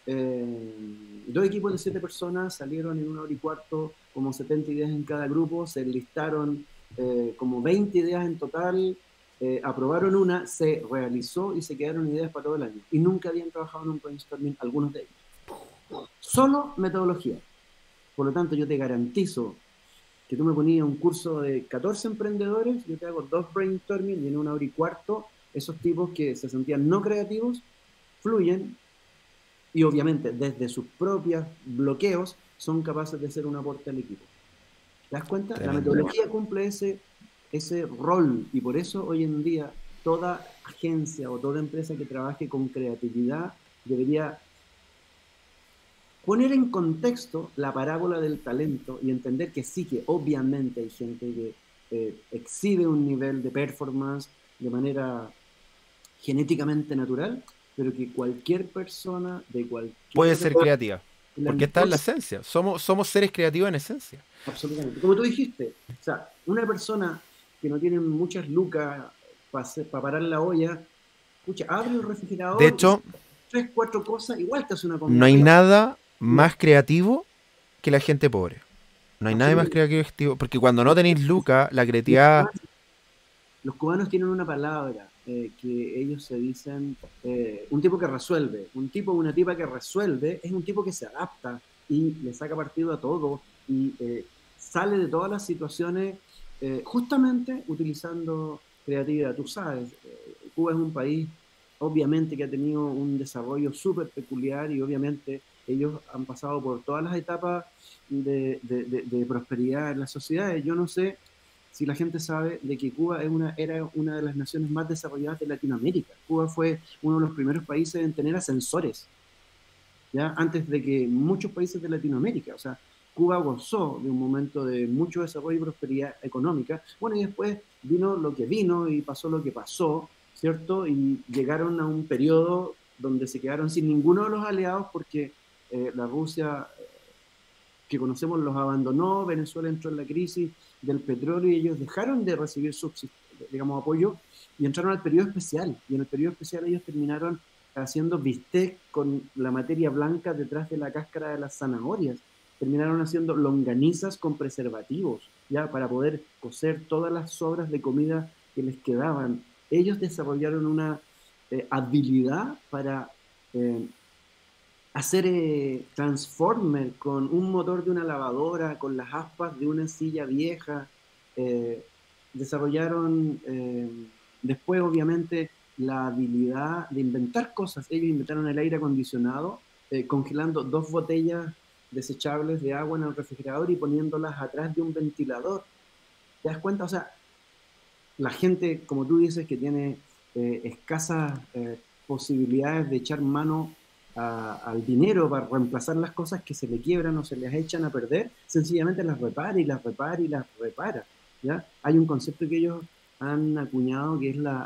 2 equipos de 7 personas salieron en 1 hora y cuarto, como 70 ideas en cada grupo, se enlistaron como 20 ideas en total, aprobaron una, se realizó y se quedaron ideas para todo el año. Y nunca habían trabajado en un brainstorming, algunos de ellos. Solo metodología. Por lo tanto, yo te garantizo que tú me ponías un curso de 14 emprendedores, yo te hago 2 brainstorming y en 1 hora y cuarto, esos tipos que se sentían no creativos, fluyen y obviamente desde sus propios bloqueos son capaces de hacer un aporte al equipo. ¿Te das cuenta? La metodología cumple ese rol y por eso hoy en día toda agencia o toda empresa que trabaje con creatividad debería poner en contexto la parábola del talento y entender que sí, que obviamente hay gente que exhibe un nivel de performance de manera genéticamente natural, pero que cualquier persona de cualquier... Puede ser creativa. Porque está en la esencia. Somos seres creativos en esencia. Absolutamente. Como tú dijiste, o sea, una persona que no tiene muchas lucas para parar la olla, escucha, abre el refrigerador, De hecho, 3, 4 cosas, igual te hace una comida no hay rica. nada más creativo que la gente pobre. No hay nada más creativo. Porque cuando no tenéis lucas, la creatividad... Los cubanos tienen una palabra que ellos se dicen, un tipo que resuelve, un tipo o una tipa que resuelve, es un tipo que se adapta y le saca partido a todo y sale de todas las situaciones justamente utilizando creatividad. Tú sabes, Cuba es un país obviamente que ha tenido un desarrollo súper peculiar y obviamente ellos han pasado por todas las etapas de prosperidad en las sociedades. Yo no sé si la gente sabe de que Cuba era una de las naciones más desarrolladas de Latinoamérica. Cuba fue uno de los primeros países en tener ascensores, ¿ya? Antes de que muchos países de Latinoamérica. O sea, Cuba gozó de un momento de mucho desarrollo y prosperidad económica. Bueno, y después vino lo que vino y pasó lo que pasó, ¿cierto? Y llegaron a un periodo donde se quedaron sin ninguno de los aliados porque la Rusia que conocemos los abandonó, Venezuela entró en la crisis del petróleo y ellos dejaron de recibir digamos, apoyo y entraron al periodo especial. Y en el periodo especial ellos terminaron haciendo bistec con la materia blanca detrás de la cáscara de las zanahorias. Terminaron haciendo longanizas con preservativos, ya para poder cocer todas las sobras de comida que les quedaban. Ellos desarrollaron una habilidad para hacer transformer con un motor de una lavadora, con las aspas de una silla vieja. Desarrollaron después, obviamente, la habilidad de inventar cosas. Ellos inventaron el aire acondicionado, congelando 2 botellas desechables de agua en el refrigerador y poniéndolas atrás de un ventilador. ¿Te das cuenta? O sea, la gente, como tú dices, que tiene escasas posibilidades de echar mano al dinero para reemplazar las cosas que se le quiebran o se les echan a perder, sencillamente las repara y las repara y las repara, ¿ya? Hay un concepto que ellos han acuñado que es la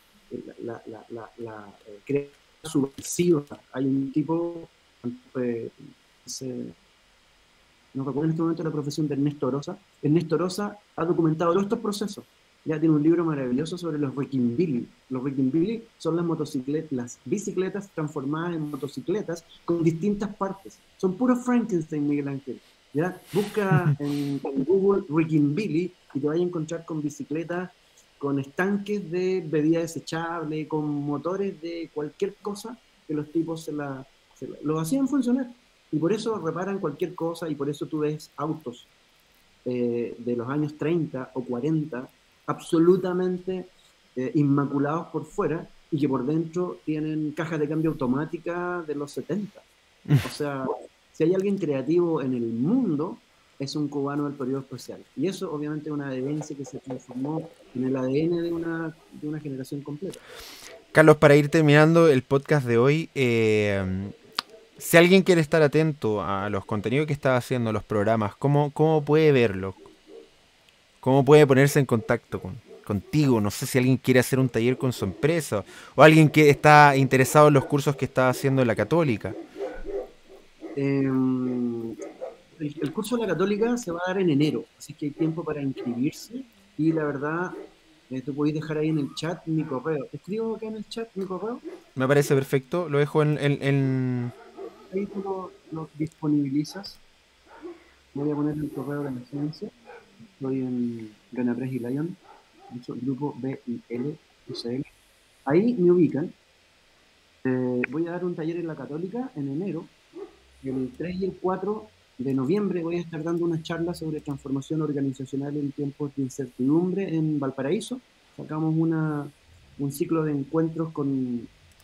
creación subversiva. Hay un tipo, no recuerdo en este momento la profesión de Ernesto Rosa. Ernesto Rosa ha documentado todos estos procesos. Ya tiene un libro maravilloso sobre los Rickinbilly. Los Rickinbilly son las bicicletas transformadas en motocicletas con distintas partes. Son puros Frankenstein, Miguel Ángel. ¿Ya? Busca en Google Rickinbilly y te vas a encontrar con bicicletas, con estanques de bebida desechable, con motores de cualquier cosa que los tipos los hacían funcionar. Y por eso reparan cualquier cosa y por eso tú ves autos de los años 30 o 40 absolutamente inmaculados por fuera y que por dentro tienen cajas de cambio automática de los 70. O sea, si hay alguien creativo en el mundo, es un cubano del periodo especial. Y eso obviamente es una adherencia que se transformó en el ADN de una generación completa. Carlos, para ir terminando el podcast de hoy, si alguien quiere estar atento a los contenidos que estás haciendo, los programas, ¿cómo puede verlo? ¿Cómo puede ponerse en contacto contigo? No sé si alguien quiere hacer un taller con su empresa o alguien que está interesado en los cursos que está haciendo en la Católica. El curso de la Católica se va a dar en enero, así que hay tiempo para inscribirse y la verdad, tú podéis dejar ahí en el chat mi correo. ¿Te escribo acá en el chat mi correo? Me parece perfecto, lo dejo en... Ahí tú lo disponibilizas. Voy a poner el correo de la agencia. Estoy en Ganapress y Lion, grupo BIL.cl. Ahí me ubican. Voy a dar un taller en la Católica en enero. El 3 y el 4 de noviembre voy a estar dando una charla sobre transformación organizacional en tiempos de incertidumbre en Valparaíso. Sacamos un ciclo de encuentros con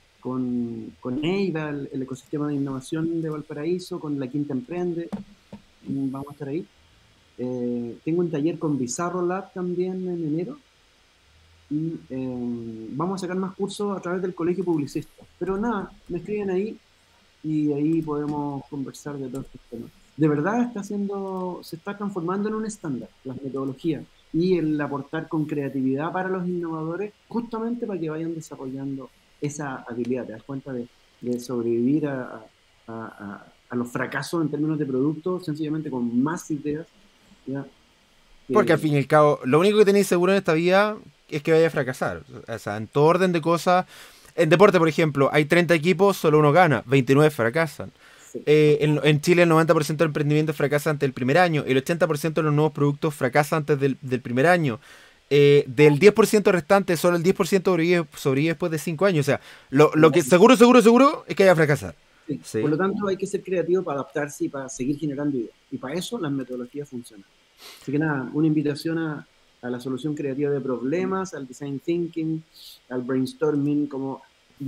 EIVA, el ecosistema de innovación de Valparaíso, con la Quinta Emprende. Vamos a estar ahí. Tengo un taller con Bizarro Lab también en enero y vamos a sacar más cursos a través del Colegio Publicista. Pero nada, me escriben ahí y ahí podemos conversar de todos estos temas. De verdad se está transformando en un estándar las metodologías y el aportar con creatividad para los innovadores justamente para que vayan desarrollando esa habilidad. Te das cuenta de sobrevivir a a los fracasos en términos de producto, sencillamente con más ideas. ¿Ya? Porque al fin y al cabo, lo único que tenéis seguro en esta vida es que vaya a fracasar. O sea, en todo orden de cosas. En deporte, por ejemplo, hay 30 equipos, solo uno gana, 29 fracasan. Sí. En Chile el 90% del emprendimiento fracasa antes del primer año, el 80% de los nuevos productos fracasa antes del primer año. Del 10% restante, solo el 10% sobrevive después de 5 años. O sea, lo que seguro es que vaya a fracasar. Sí. Sí. Por lo tanto, hay que ser creativo para adaptarse y para seguir generando ideas. Y para eso las metodologías funcionan. Así que nada, una invitación a la solución creativa de problemas, al design thinking, al brainstorming como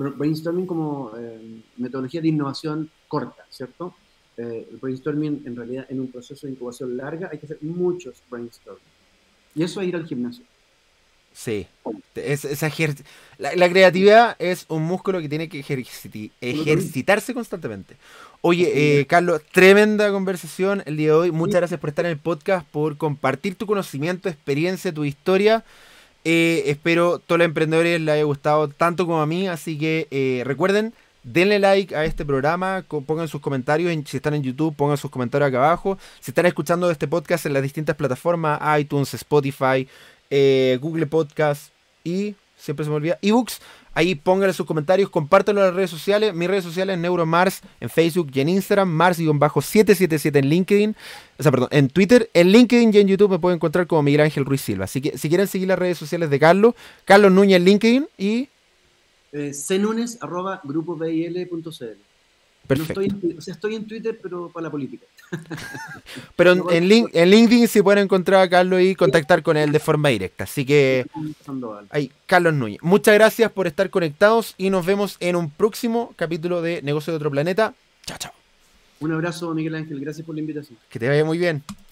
metodología de innovación corta, ¿cierto? El brainstorming, en realidad, en un proceso de incubación larga, hay que hacer muchos brainstorming. Y eso es ir al gimnasio. Sí. La creatividad es un músculo que tiene que ejercitarse constantemente. Oye, Carlos, tremenda conversación el día de hoy. Muchas gracias por estar en el podcast, por compartir tu conocimiento, experiencia, tu historia. Espero todos los emprendedores les haya gustado tanto como a mí. Así que recuerden, denle like a este programa, pongan sus comentarios, si están en YouTube, pongan sus comentarios acá abajo. Si están escuchando este podcast en las distintas plataformas, iTunes, Spotify, Google Podcast y, siempre se me olvida, eBooks, ahí pónganle sus comentarios, compártanlo en las redes sociales. Mis redes sociales, NeuroMars en Facebook y en Instagram, Mars-777 en LinkedIn, o sea, perdón, en Twitter, en LinkedIn y en YouTube me pueden encontrar como Miguel Ángel Ruiz Silva. Así que si quieren seguir las redes sociales de Carlos Núñez en LinkedIn y cnunes@grupobil.cl. perfecto. No estoy en Twitter, pero para la política. Pero en LinkedIn se pueden encontrar a Carlos y contactar con él de forma directa. Así que ahí, Carlos Núñez. Muchas gracias por estar conectados y nos vemos en un próximo capítulo de Negocio de Otro Planeta. Chao, chao. Un abrazo, Miguel Ángel. Gracias por la invitación. Que te vaya muy bien.